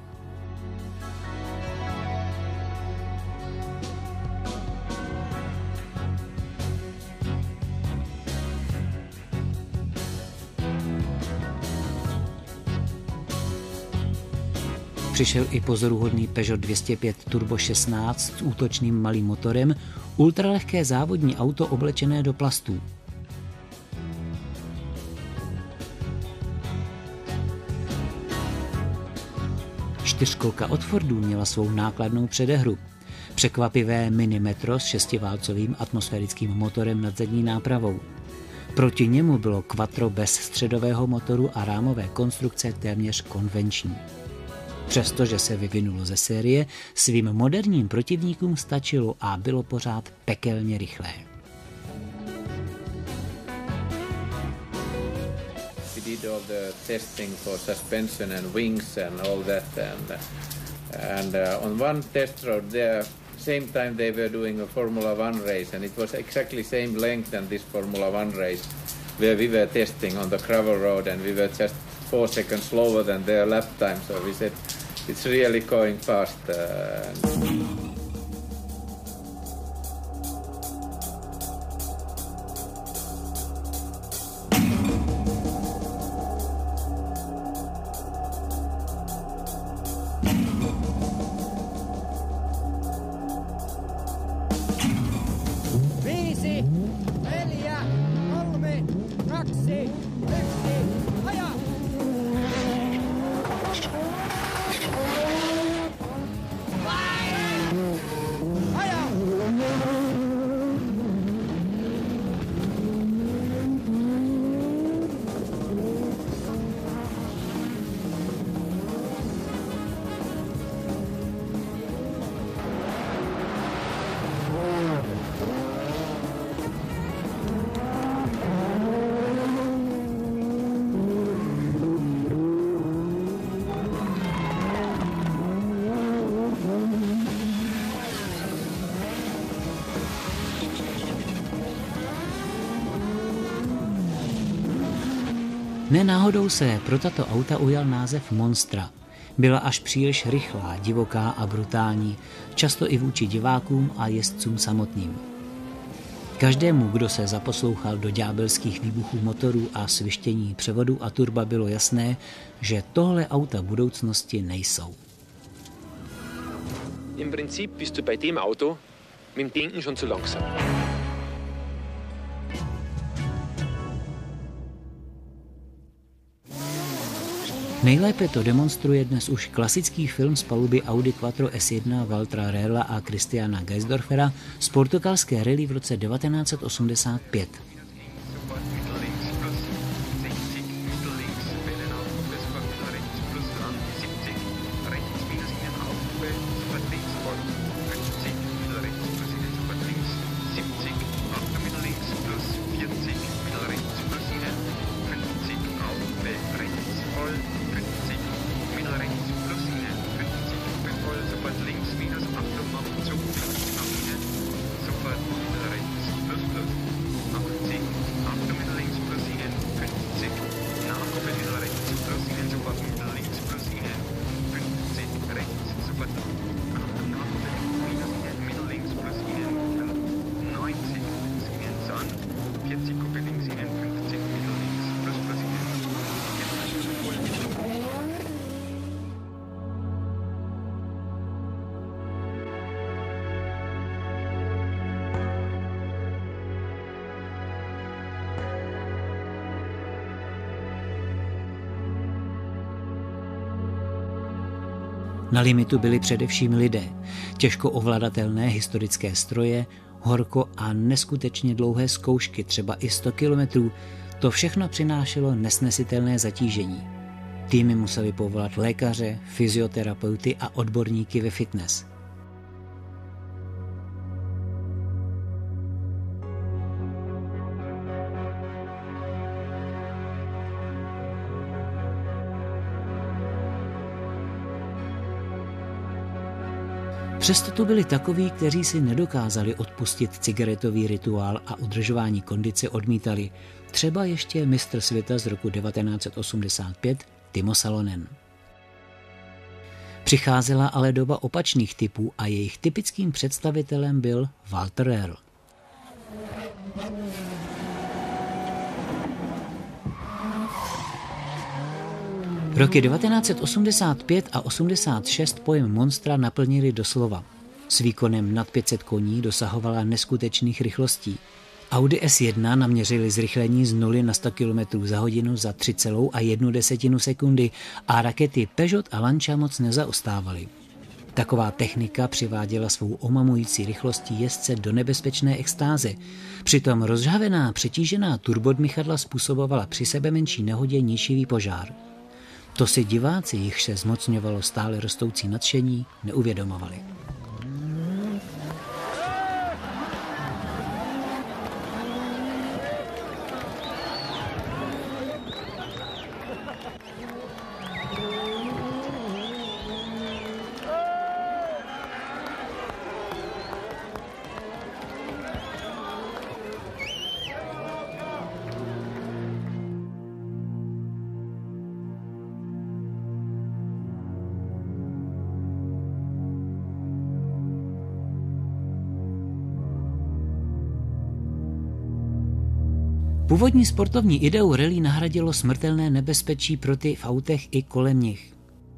Přišel i pozoruhodný Peugeot dvě stě pět Turbo šestnáct s útočným malým motorem, ultralehké závodní auto oblečené do plastů. Čtyřkolka od Fordu měla svou nákladnou předehru. Překvapivé Mini Metro s šestiválcovým atmosférickým motorem nad zadní nápravou. Proti němu bylo Quattro bez středového motoru a rámové konstrukce téměř konvenční. Přestože se vyvinulo ze série, svým moderním protivníkům stačilo a bylo pořád pekelně rychlé. We did all the testing for suspension and wings and all that, and and uh, on one test road there, same time they were doing a Formula One race, and it was exactly same length than this Formula One race, where we were testing on the gravel road, and we were just four seconds slower than their lap time, so we said it's really going fast. Uh, Viisi, neljä, kolme, kaksi, yksi, aja! Ne náhodou se pro tato auta ujal název Monstra. Byla až příliš rychlá, divoká a brutální, často i vůči divákům a jezdcům samotným. Každému, kdo se zaposlouchal do ďábelských výbuchů motorů a svištění převodu a turba, bylo jasné, že tohle auta budoucnosti nejsou. Im Prinzip bist du bei dem Auto mit dem Denken schon zu langsam. Nejlépe to demonstruje dnes už klasický film z paluby Audi Quattro S jedna Waltera Röhrla a Christiana Geisdorfera z portugalské rally v roce devatenáct set osmdesát pět. Na limitu byli především lidé, těžko ovladatelné historické stroje, horko a neskutečně dlouhé zkoušky, třeba i sto kilometrů, to všechno přinášelo nesnesitelné zatížení. Týmy museli povolat lékaře, fyzioterapeuty a odborníky ve fitness. Přesto tu byli takoví, kteří si nedokázali odpustit cigaretový rituál a udržování kondice odmítali. Třeba ještě mistr světa z roku devatenáct set osmdesát pět Timo Salonen. Přicházela ale doba opačných typů a jejich typickým představitelem byl Walter Röhrl. Roky devatenáct set osmdesát pět a osmdesát šest pojem Monstra naplnili doslova. S výkonem nad pět set koní dosahovala neskutečných rychlostí. Audi S jedna naměřili zrychlení z nuly na sto kilometrů za hodinu za tři celou jednu desetinu sekundy a rakety Peugeot a Lancia moc nezaostávaly. Taková technika přiváděla svou omamující rychlostí jezdce do nebezpečné extáze. Přitom rozžhavená, přetížená turbodmychadla způsobovala při sebe menší nehodě ničivý požár. To si diváci, jichž se zmocňovalo stále rostoucí nadšení, neuvědomovali. Původní sportovní ideu rally nahradilo smrtelné nebezpečí pro ty v autech i kolem nich.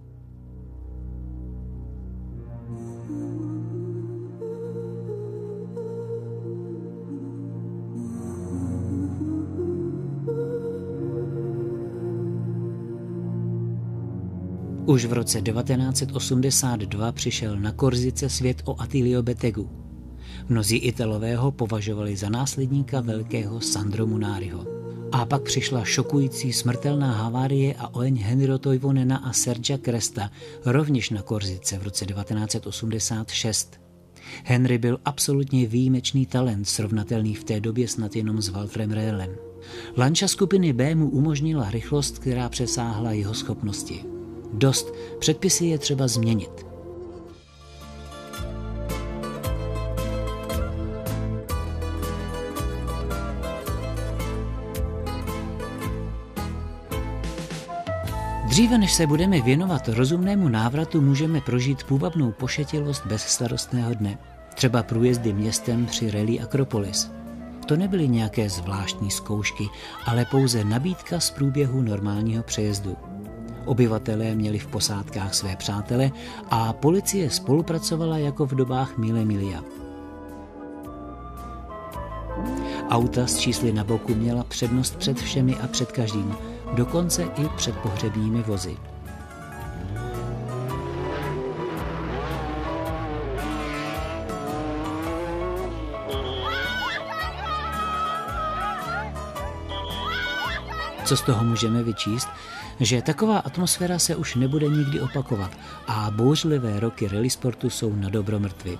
Už v roce devatenáct set osmdesát dva přišel na Korsice svět o Attilio Bettegu. Mnozí Italové ho považovali za následníka velkého Sandro Munariho. A pak přišla šokující smrtelná havárie a oheň Henryho Toivonena a Sergia Cresta rovněž na Korsice v roce devatenáct set osmdesát šest. Henry byl absolutně výjimečný talent, srovnatelný v té době snad jenom s Walterem Röhrlem. Lancia skupiny B mu umožnila rychlost, která přesáhla jeho schopnosti. Dost, předpisy je třeba změnit. Dříve než se budeme věnovat rozumnému návratu, můžeme prožít půvabnou pošetilost bezstarostného dne. Třeba průjezdy městem při rally Akropolis. To nebyly nějaké zvláštní zkoušky, ale pouze nabídka z průběhu normálního přejezdu. Obyvatelé měli v posádkách své přátele a policie spolupracovala jako v dobách Mille Miglia. Auta s čísly na boku měla přednost před všemi a před každým, dokonce i před pohřebními vozy. Co z toho můžeme vyčíst? Že taková atmosféra se už nebude nikdy opakovat a bouřlivé roky rally sportu jsou na dobro mrtvy.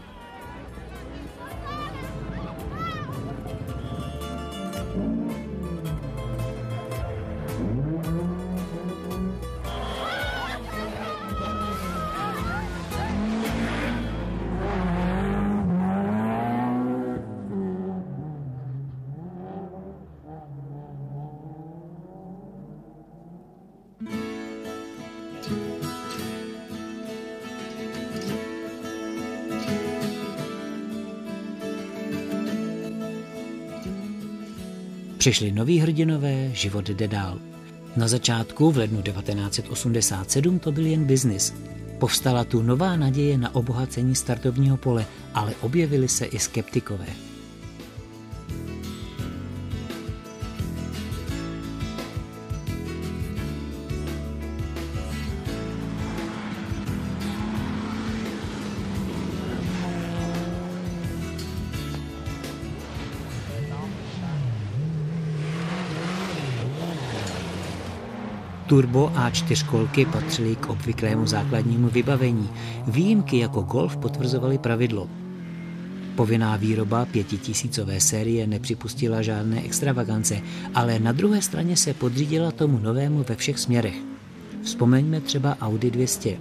Přišli noví hrdinové, život jde dál. Na začátku v lednu devatenáct set osmdesát sedm to byl jen biznis. Povstala tu nová naděje na obohacení startovního pole, ale objevili se i skeptikové. Turbo A čtyři kolky patřily k obvyklému základnímu vybavení. Výjimky jako Golf potvrzovaly pravidlo. Povinná výroba pětitisícové série nepřipustila žádné extravagance, ale na druhé straně se podřídila tomu novému ve všech směrech. Vzpomeňme třeba Audi dvě stě.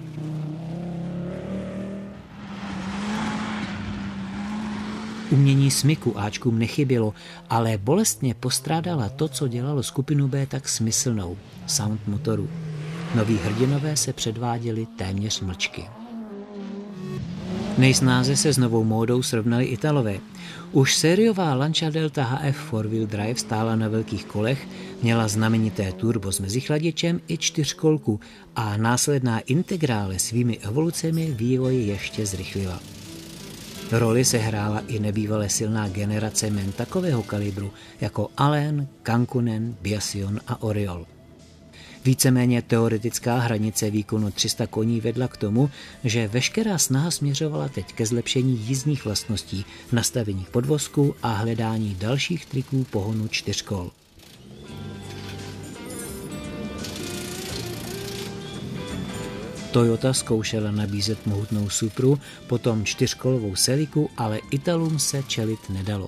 Umění smyku áčkům nechybělo, ale bolestně postrádala to, co dělalo skupinu B tak smyslnou – sound motoru. Noví hrdinové se předváděli téměř mlčky. Nejsnáze se s novou módou srovnali Italové. Už sériová Lancia Delta H F four-wheel drive stála na velkých kolech, měla znamenité turbo s mezichladičem i čtyřkolku a následná Integrále svými evolucemi vývoj ještě zrychlila. Roli se hrála i nebývale silná generace men takového kalibru jako Allen, Kankunen, Biasion a Oriol. Víceméně teoretická hranice výkonu tři sta koní vedla k tomu, že veškerá snaha směřovala teď ke zlepšení jízdních vlastností, nastavení podvozku a hledání dalších triků pohonu čtyřkol. Toyota zkoušela nabízet mohutnou Supru, potom čtyřkolovou Celiku, ale Italům se čelit nedalo.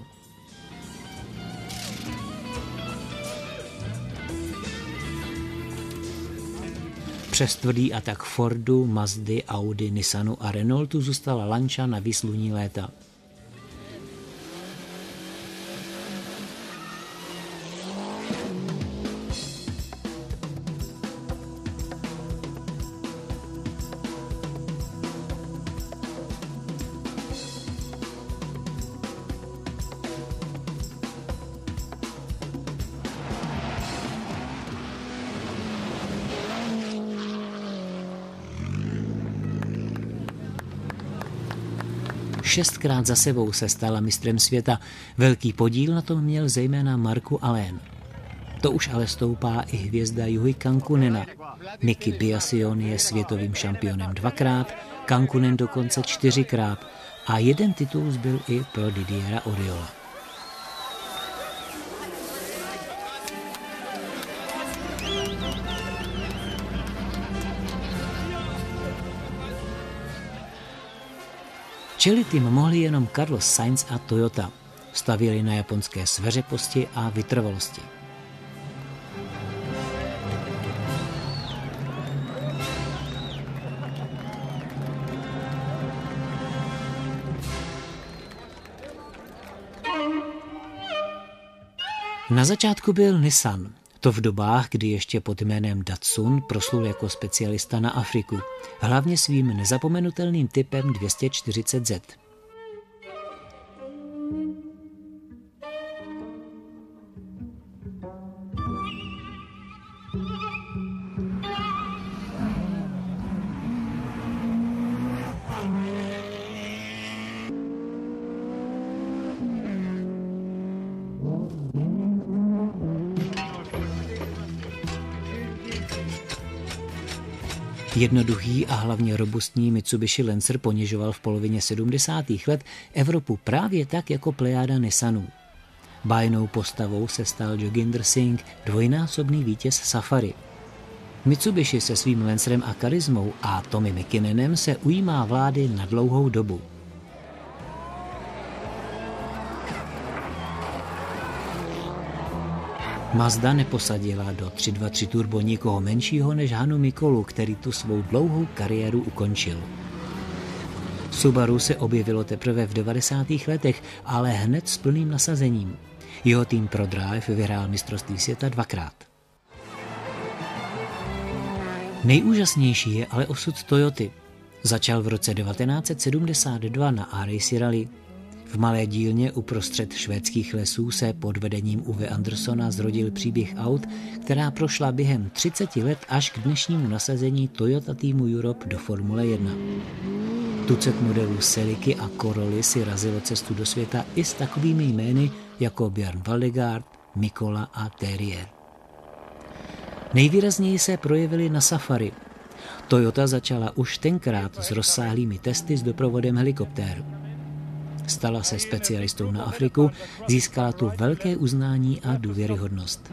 Přes tvrdý atak Fordu, Mazdy, Audi, Nissanu a Renaultu zůstala Lancia na výsluní léta. Šestkrát za sebou se stala mistrem světa. Velký podíl na tom měl zejména Marku Allen. To už ale stoupá i hvězda Juhi Kankunena. Nicky Biasion je světovým šampionem dvakrát, Kankunen dokonce čtyřikrát a jeden titul zbyl i pro Didiera Oriola. Čelit jim mohli jenom Carlos Sainz a Toyota. Stavěli na japonské sveřeposti a vytrvalosti. Na začátku byl Nissan. To v dobách, kdy ještě pod jménem Datsun proslul jako specialista na Afriku, hlavně svým nezapomenutelným typem dvě stě čtyřicet zet. Jednoduchý a hlavně robustní Mitsubishi Lancer ponižoval v polovině sedmdesátých let Evropu právě tak jako plejáda Nissanů. Bájnou postavou se stal Joginder Singh, dvojnásobný vítěz Safari. Mitsubishi se svým Lancerem a charismou a Tommy McKinnonem se ujímá vlády na dlouhou dobu. Mazda neposadila do tři dvacet tři turbo nikoho menšího než Hanu Mikolu, který tu svou dlouhou kariéru ukončil. Subaru se objevilo teprve v devadesátých letech, ale hned s plným nasazením. Jeho tým ProDrive vyhrál mistrovství světa dvakrát. Nejúžasnější je ale osud Toyoty. Začal v roce devatenáct set sedmdesát dva na A-Race Rally. V malé dílně uprostřed švédských lesů se pod vedením Uwe Andersona zrodil příběh aut, která prošla během třiceti let až k dnešnímu nasazení Toyota týmu Europe do Formule jedna. Tucet modelů Celiky a Corolly si razilo cestu do světa i s takovými jmény jako Björn Waldegard, Mikola a Terrier. Nejvýrazněji se projevili na Safari. Toyota začala už tenkrát s rozsáhlými testy s doprovodem helikoptér. Stala se specialistou na Afriku, získala tu velké uznání a důvěryhodnost.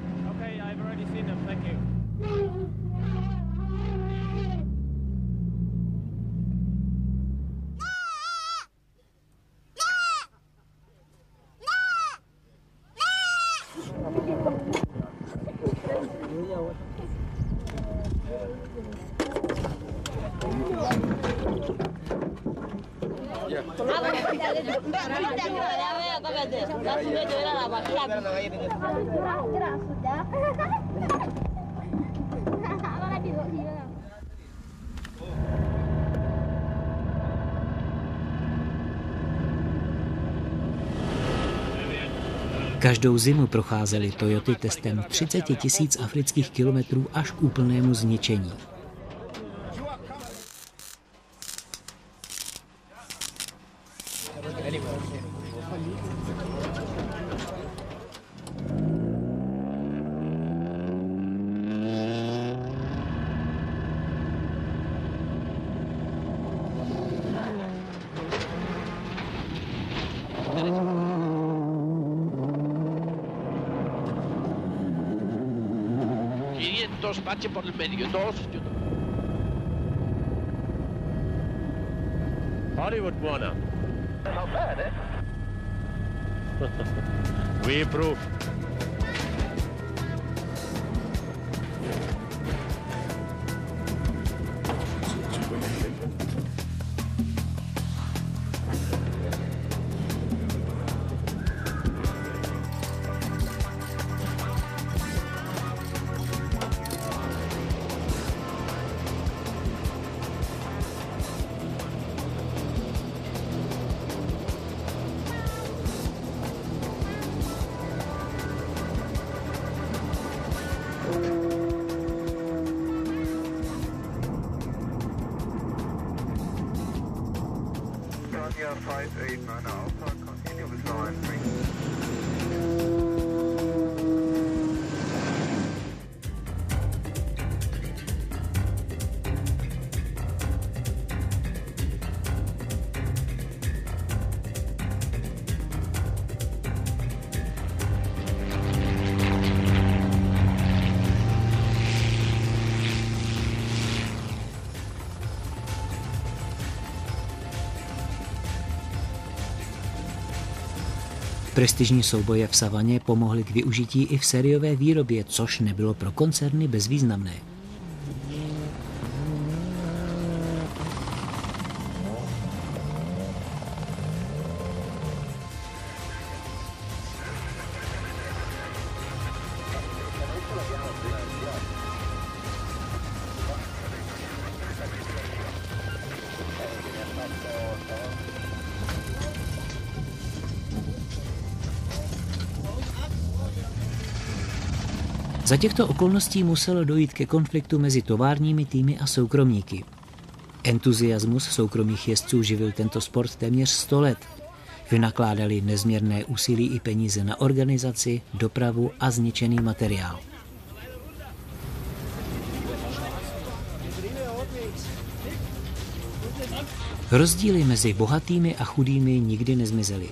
Každou zimu procházely Toyoty testem třicet tisíc afrických kilometrů až k úplnému zničení. Spazio por el medio, dos. Hollywood Warner. Not bad, eh? We approve. five eight nine Alpha, continue with line three. Prestižní souboje v savaně pomohly k využití i v sériové výrobě, což nebylo pro koncerny bezvýznamné. Za těchto okolností muselo dojít ke konfliktu mezi továrními týmy a soukromníky. Entuziasmus soukromých jezdců živil tento sport téměř sto let. Vynakládali nezměrné úsilí i peníze na organizaci, dopravu a zničený materiál. Rozdíly mezi bohatými a chudými nikdy nezmizely.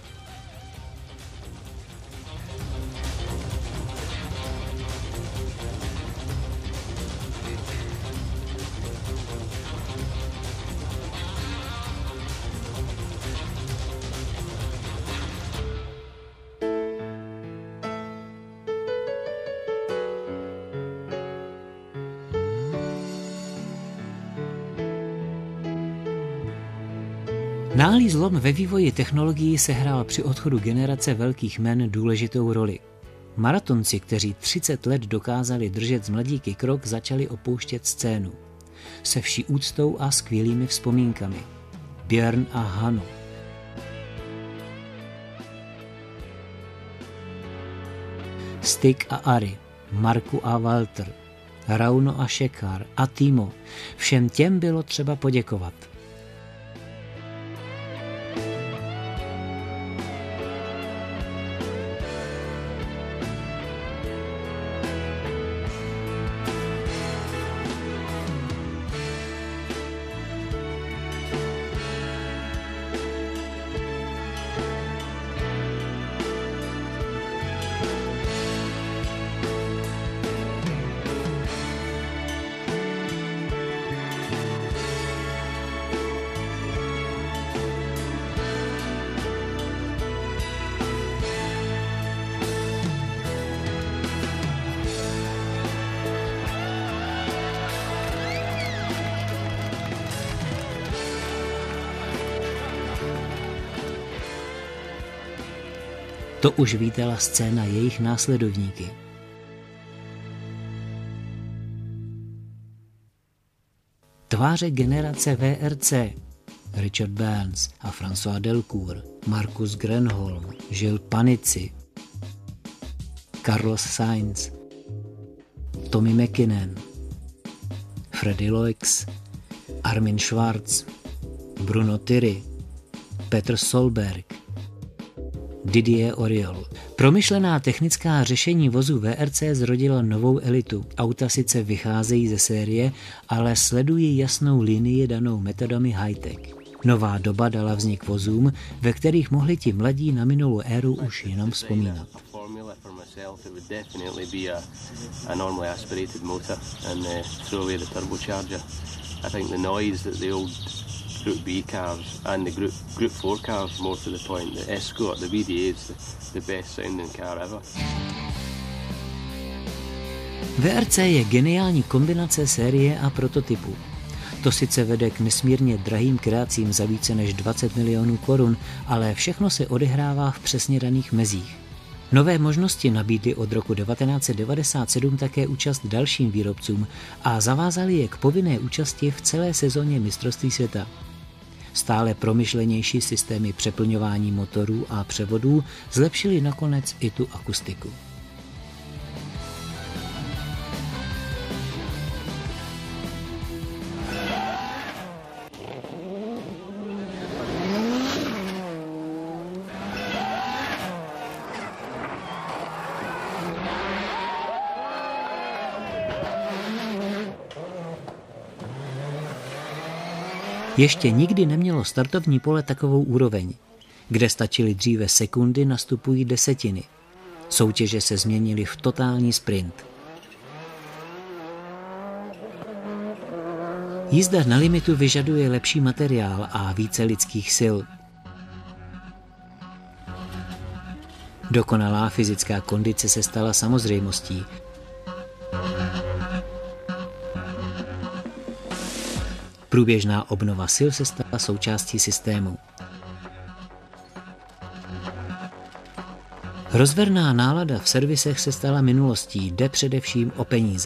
Náhlý zlom ve vývoji technologií sehrál při odchodu generace velkých jmen důležitou roli. Maratonci, kteří třicet let dokázali držet s mladíky krok, začali opouštět scénu. Se vší úctou a skvělými vzpomínkami. Björn a Hannu. Stig a Ari, Marku a Walter, Rauno a Shekhar a Timo. Všem těm bylo třeba poděkovat. To už vítala scéna jejich následovníky. Tváře generace V R C, Richard Burns a François Delcourt, Markus Grenholm, Gilles Panici, Carlos Sainz, Tommy Mäkinen, Freddy Loix, Armin Schwarz, Bruno Thierry, Petr Solberg, Didier Auriol. Promyšlená technická řešení vozů V R C zrodila novou elitu. Auta sice vycházejí ze série, ale sledují jasnou linii danou metodami high-tech. Nová doba dala vznik vozům, ve kterých mohli ti mladí na minulou éru už jenom vzpomínat. Group B cars and the Group Group four cars, more to the point. The Escort, the V D A is the, the best sounding car ever. V R C je geniální kombinace série a prototypu. To sice vede k nesmírně drahým kreacím za více než dvacet milionů korun, ale všechno se odehrává v přesně daných mezích. Nové možnosti nabídly od roku devatenáct set devadesát sedm také účast dalším výrobcům a zavázali je k povinné účasti v celé sezóně mistrovství světa. Stále promyšlenější systémy přeplňování motorů a převodů zlepšily nakonec i tu akustiku. Ještě nikdy nemělo startovní pole takovou úroveň. Kde stačily dříve sekundy, nastupují desetiny. Soutěže se změnily v totální sprint. Jízda na limitu vyžaduje lepší materiál a více lidských sil. Dokonalá fyzická kondice se stala samozřejmostí. Průběžná obnova sil se stala součástí systému. Rozverná nálada v servisech se stala minulostí, jde především o peníze.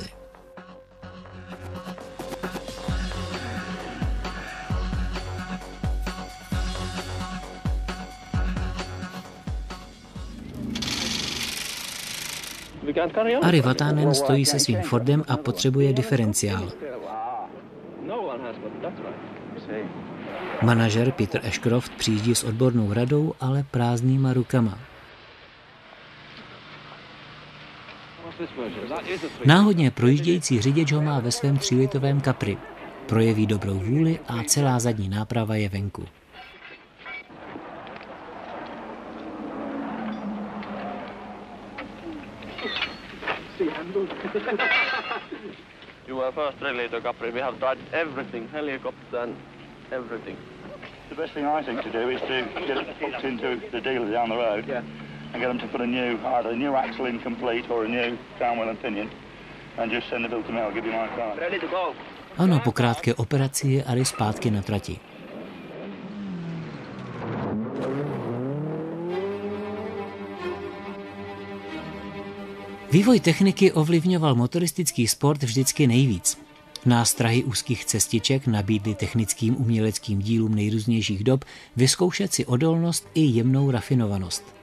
Ari Vatanen stojí se svým Fordem a potřebuje diferenciál. Manažer Peter Ashcroft přijíždí s odbornou radou, ale prázdnýma rukama. Náhodně projíždějící řidič ho má ve svém třilitovém Capri. Projeví dobrou vůli a celá zadní náprava je venku. You were first regulator Capri. We have tried everything, helicopter and everything. The best thing I think to do is to get it booked into the dealer down the road, yeah, and get them to put a new, either a new axle incomplete or a new downwheel and pinion, and just send the bill to me. I'll give you my card. Ready to go. Ano, po krátké operaci je Ari zpátky na trati. Vývoj techniky ovlivňoval motoristický sport vždycky nejvíc. Nástrahy úzkých cestiček nabídly technickým uměleckým dílům nejrůznějších dob vyzkoušet si odolnost i jemnou rafinovanost.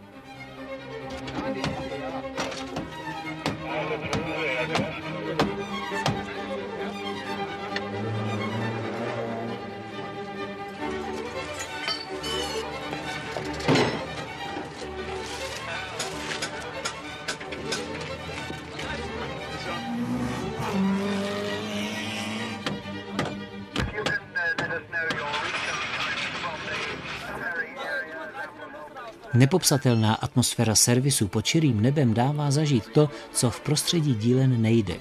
Nepopsatelná atmosféra servisu pod širým nebem dává zažít to, co v prostředí dílen nejde.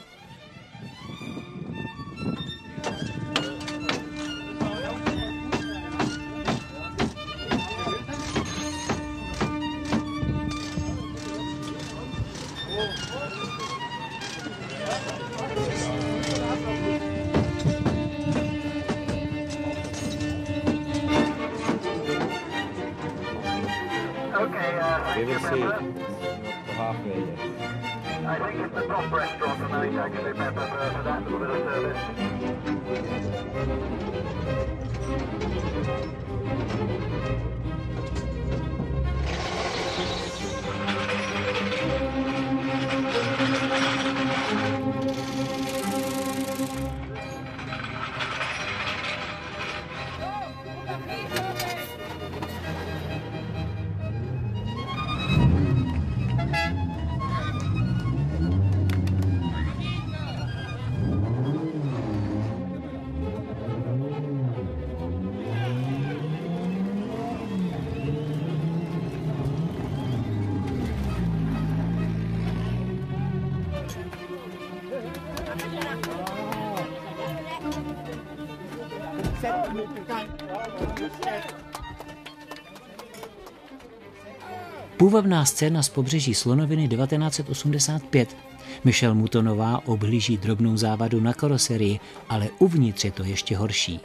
We will see halfway, yes. I think it's the top restaurant tonight, actually, Pepper, for that little bit of service. Půvabná scéna z pobřeží Slonoviny devatenáct set osmdesát pět. Michelle Moutonová obhlíží drobnou závadu na karoserii, ale uvnitř je to ještě horší.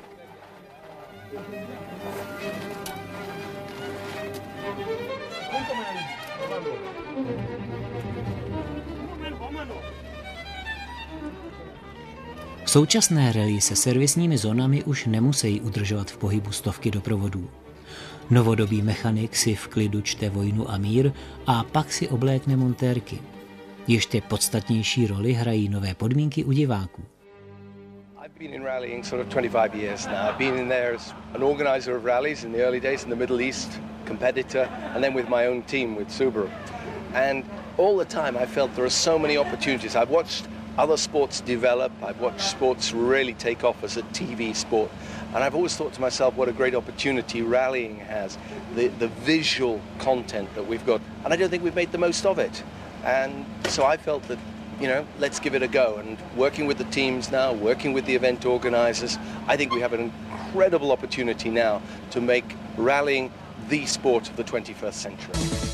Současné rally se servisními zónami už nemusí udržovat v pohybu stovky doprovodů. Novodobý mechanik si v klidu čte Vojnu a mír a pak si oblékne montérky. Ještě podstatnější roli hrají nové podmínky u diváků. I've been in rallying sort of twenty-five years now. I've been in there as an organizer of rallies in the early days in the Middle East, competitor, and then with my own team with Subaru. And all the time I felt there are so many opportunities. I've watched other sports develop. I've watched sports really take off as a T V sport. And I've always thought to myself what a great opportunity rallying has, the, the visual content that we've got. And I don't think we've made the most of it. And so I felt that, you know, let's give it a go. And working with the teams now, working with the event organizers, I think we have an incredible opportunity now to make rallying the sport of the twenty-first century.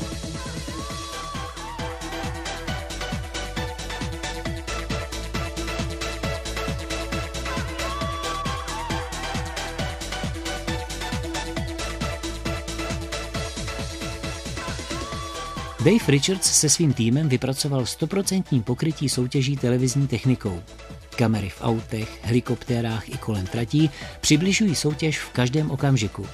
Dave Richards se svým týmem vypracoval stoprocentní pokrytí soutěží televizní technikou. Kamery v autech, helikoptérách i kolem tratí přibližují soutěž v každém okamžiku.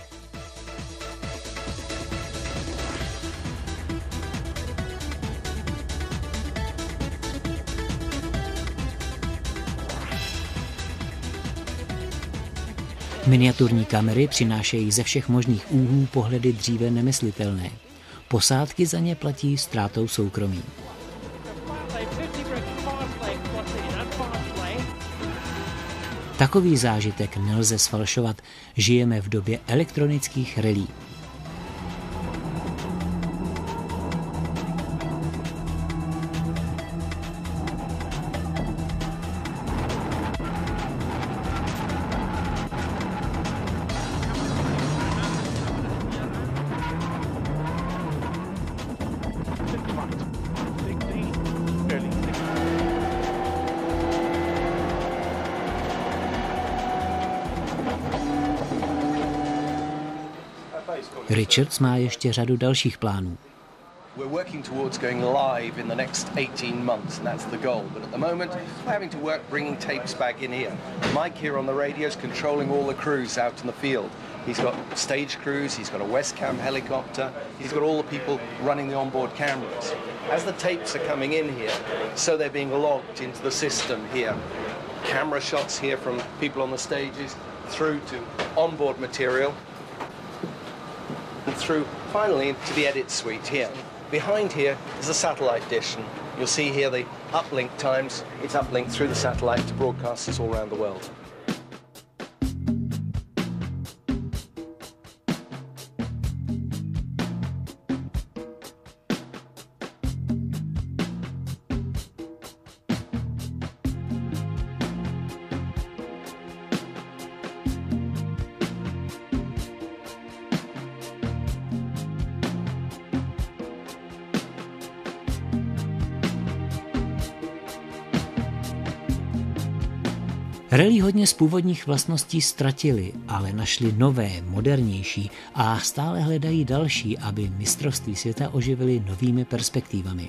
Miniaturní kamery přinášejí ze všech možných úhlů pohledy dříve nemyslitelné. Posádky za ně platí ztrátou soukromí. Takový zážitek nelze sfalšovat. Žijeme v době elektronických relí. Richards má ještě řadu dalších plánů. We're working towards going live in the next eighteen months, and that's the goal. But at the moment, we're having to work bringing tapes back in here. Mike here on the radio is controlling all the crews out in the field. He's got stage crews, he's got a Westcam helicopter, he's got all the people running the onboard cameras. As the tapes are coming in here, so they're being logged into the system here. Camera shots here from people on the stages, through to onboard material, and through finally into the edit suite here. Behind here is a satellite dish, and you'll see here the uplink times. It's uplinked through the satellite to broadcasters all around the world. Rally hodně z původních vlastností ztratili, ale našli nové, modernější a stále hledají další, aby mistrovství světa oživili novými perspektivami.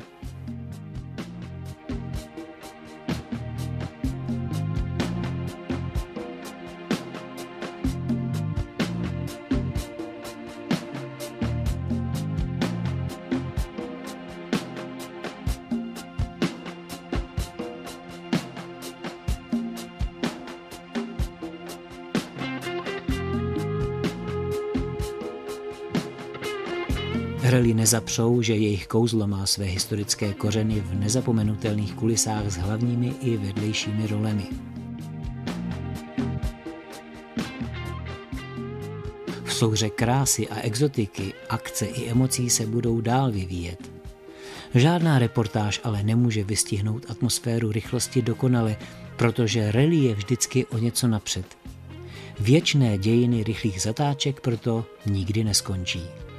Rally nezapřou, že jejich kouzlo má své historické kořeny v nezapomenutelných kulisách s hlavními i vedlejšími rolemi. V souhře krásy a exotiky, akce i emocí se budou dál vyvíjet. Žádná reportáž ale nemůže vystihnout atmosféru rychlosti dokonale, protože rally je vždycky o něco napřed. Věčné dějiny rychlých zatáček proto nikdy neskončí.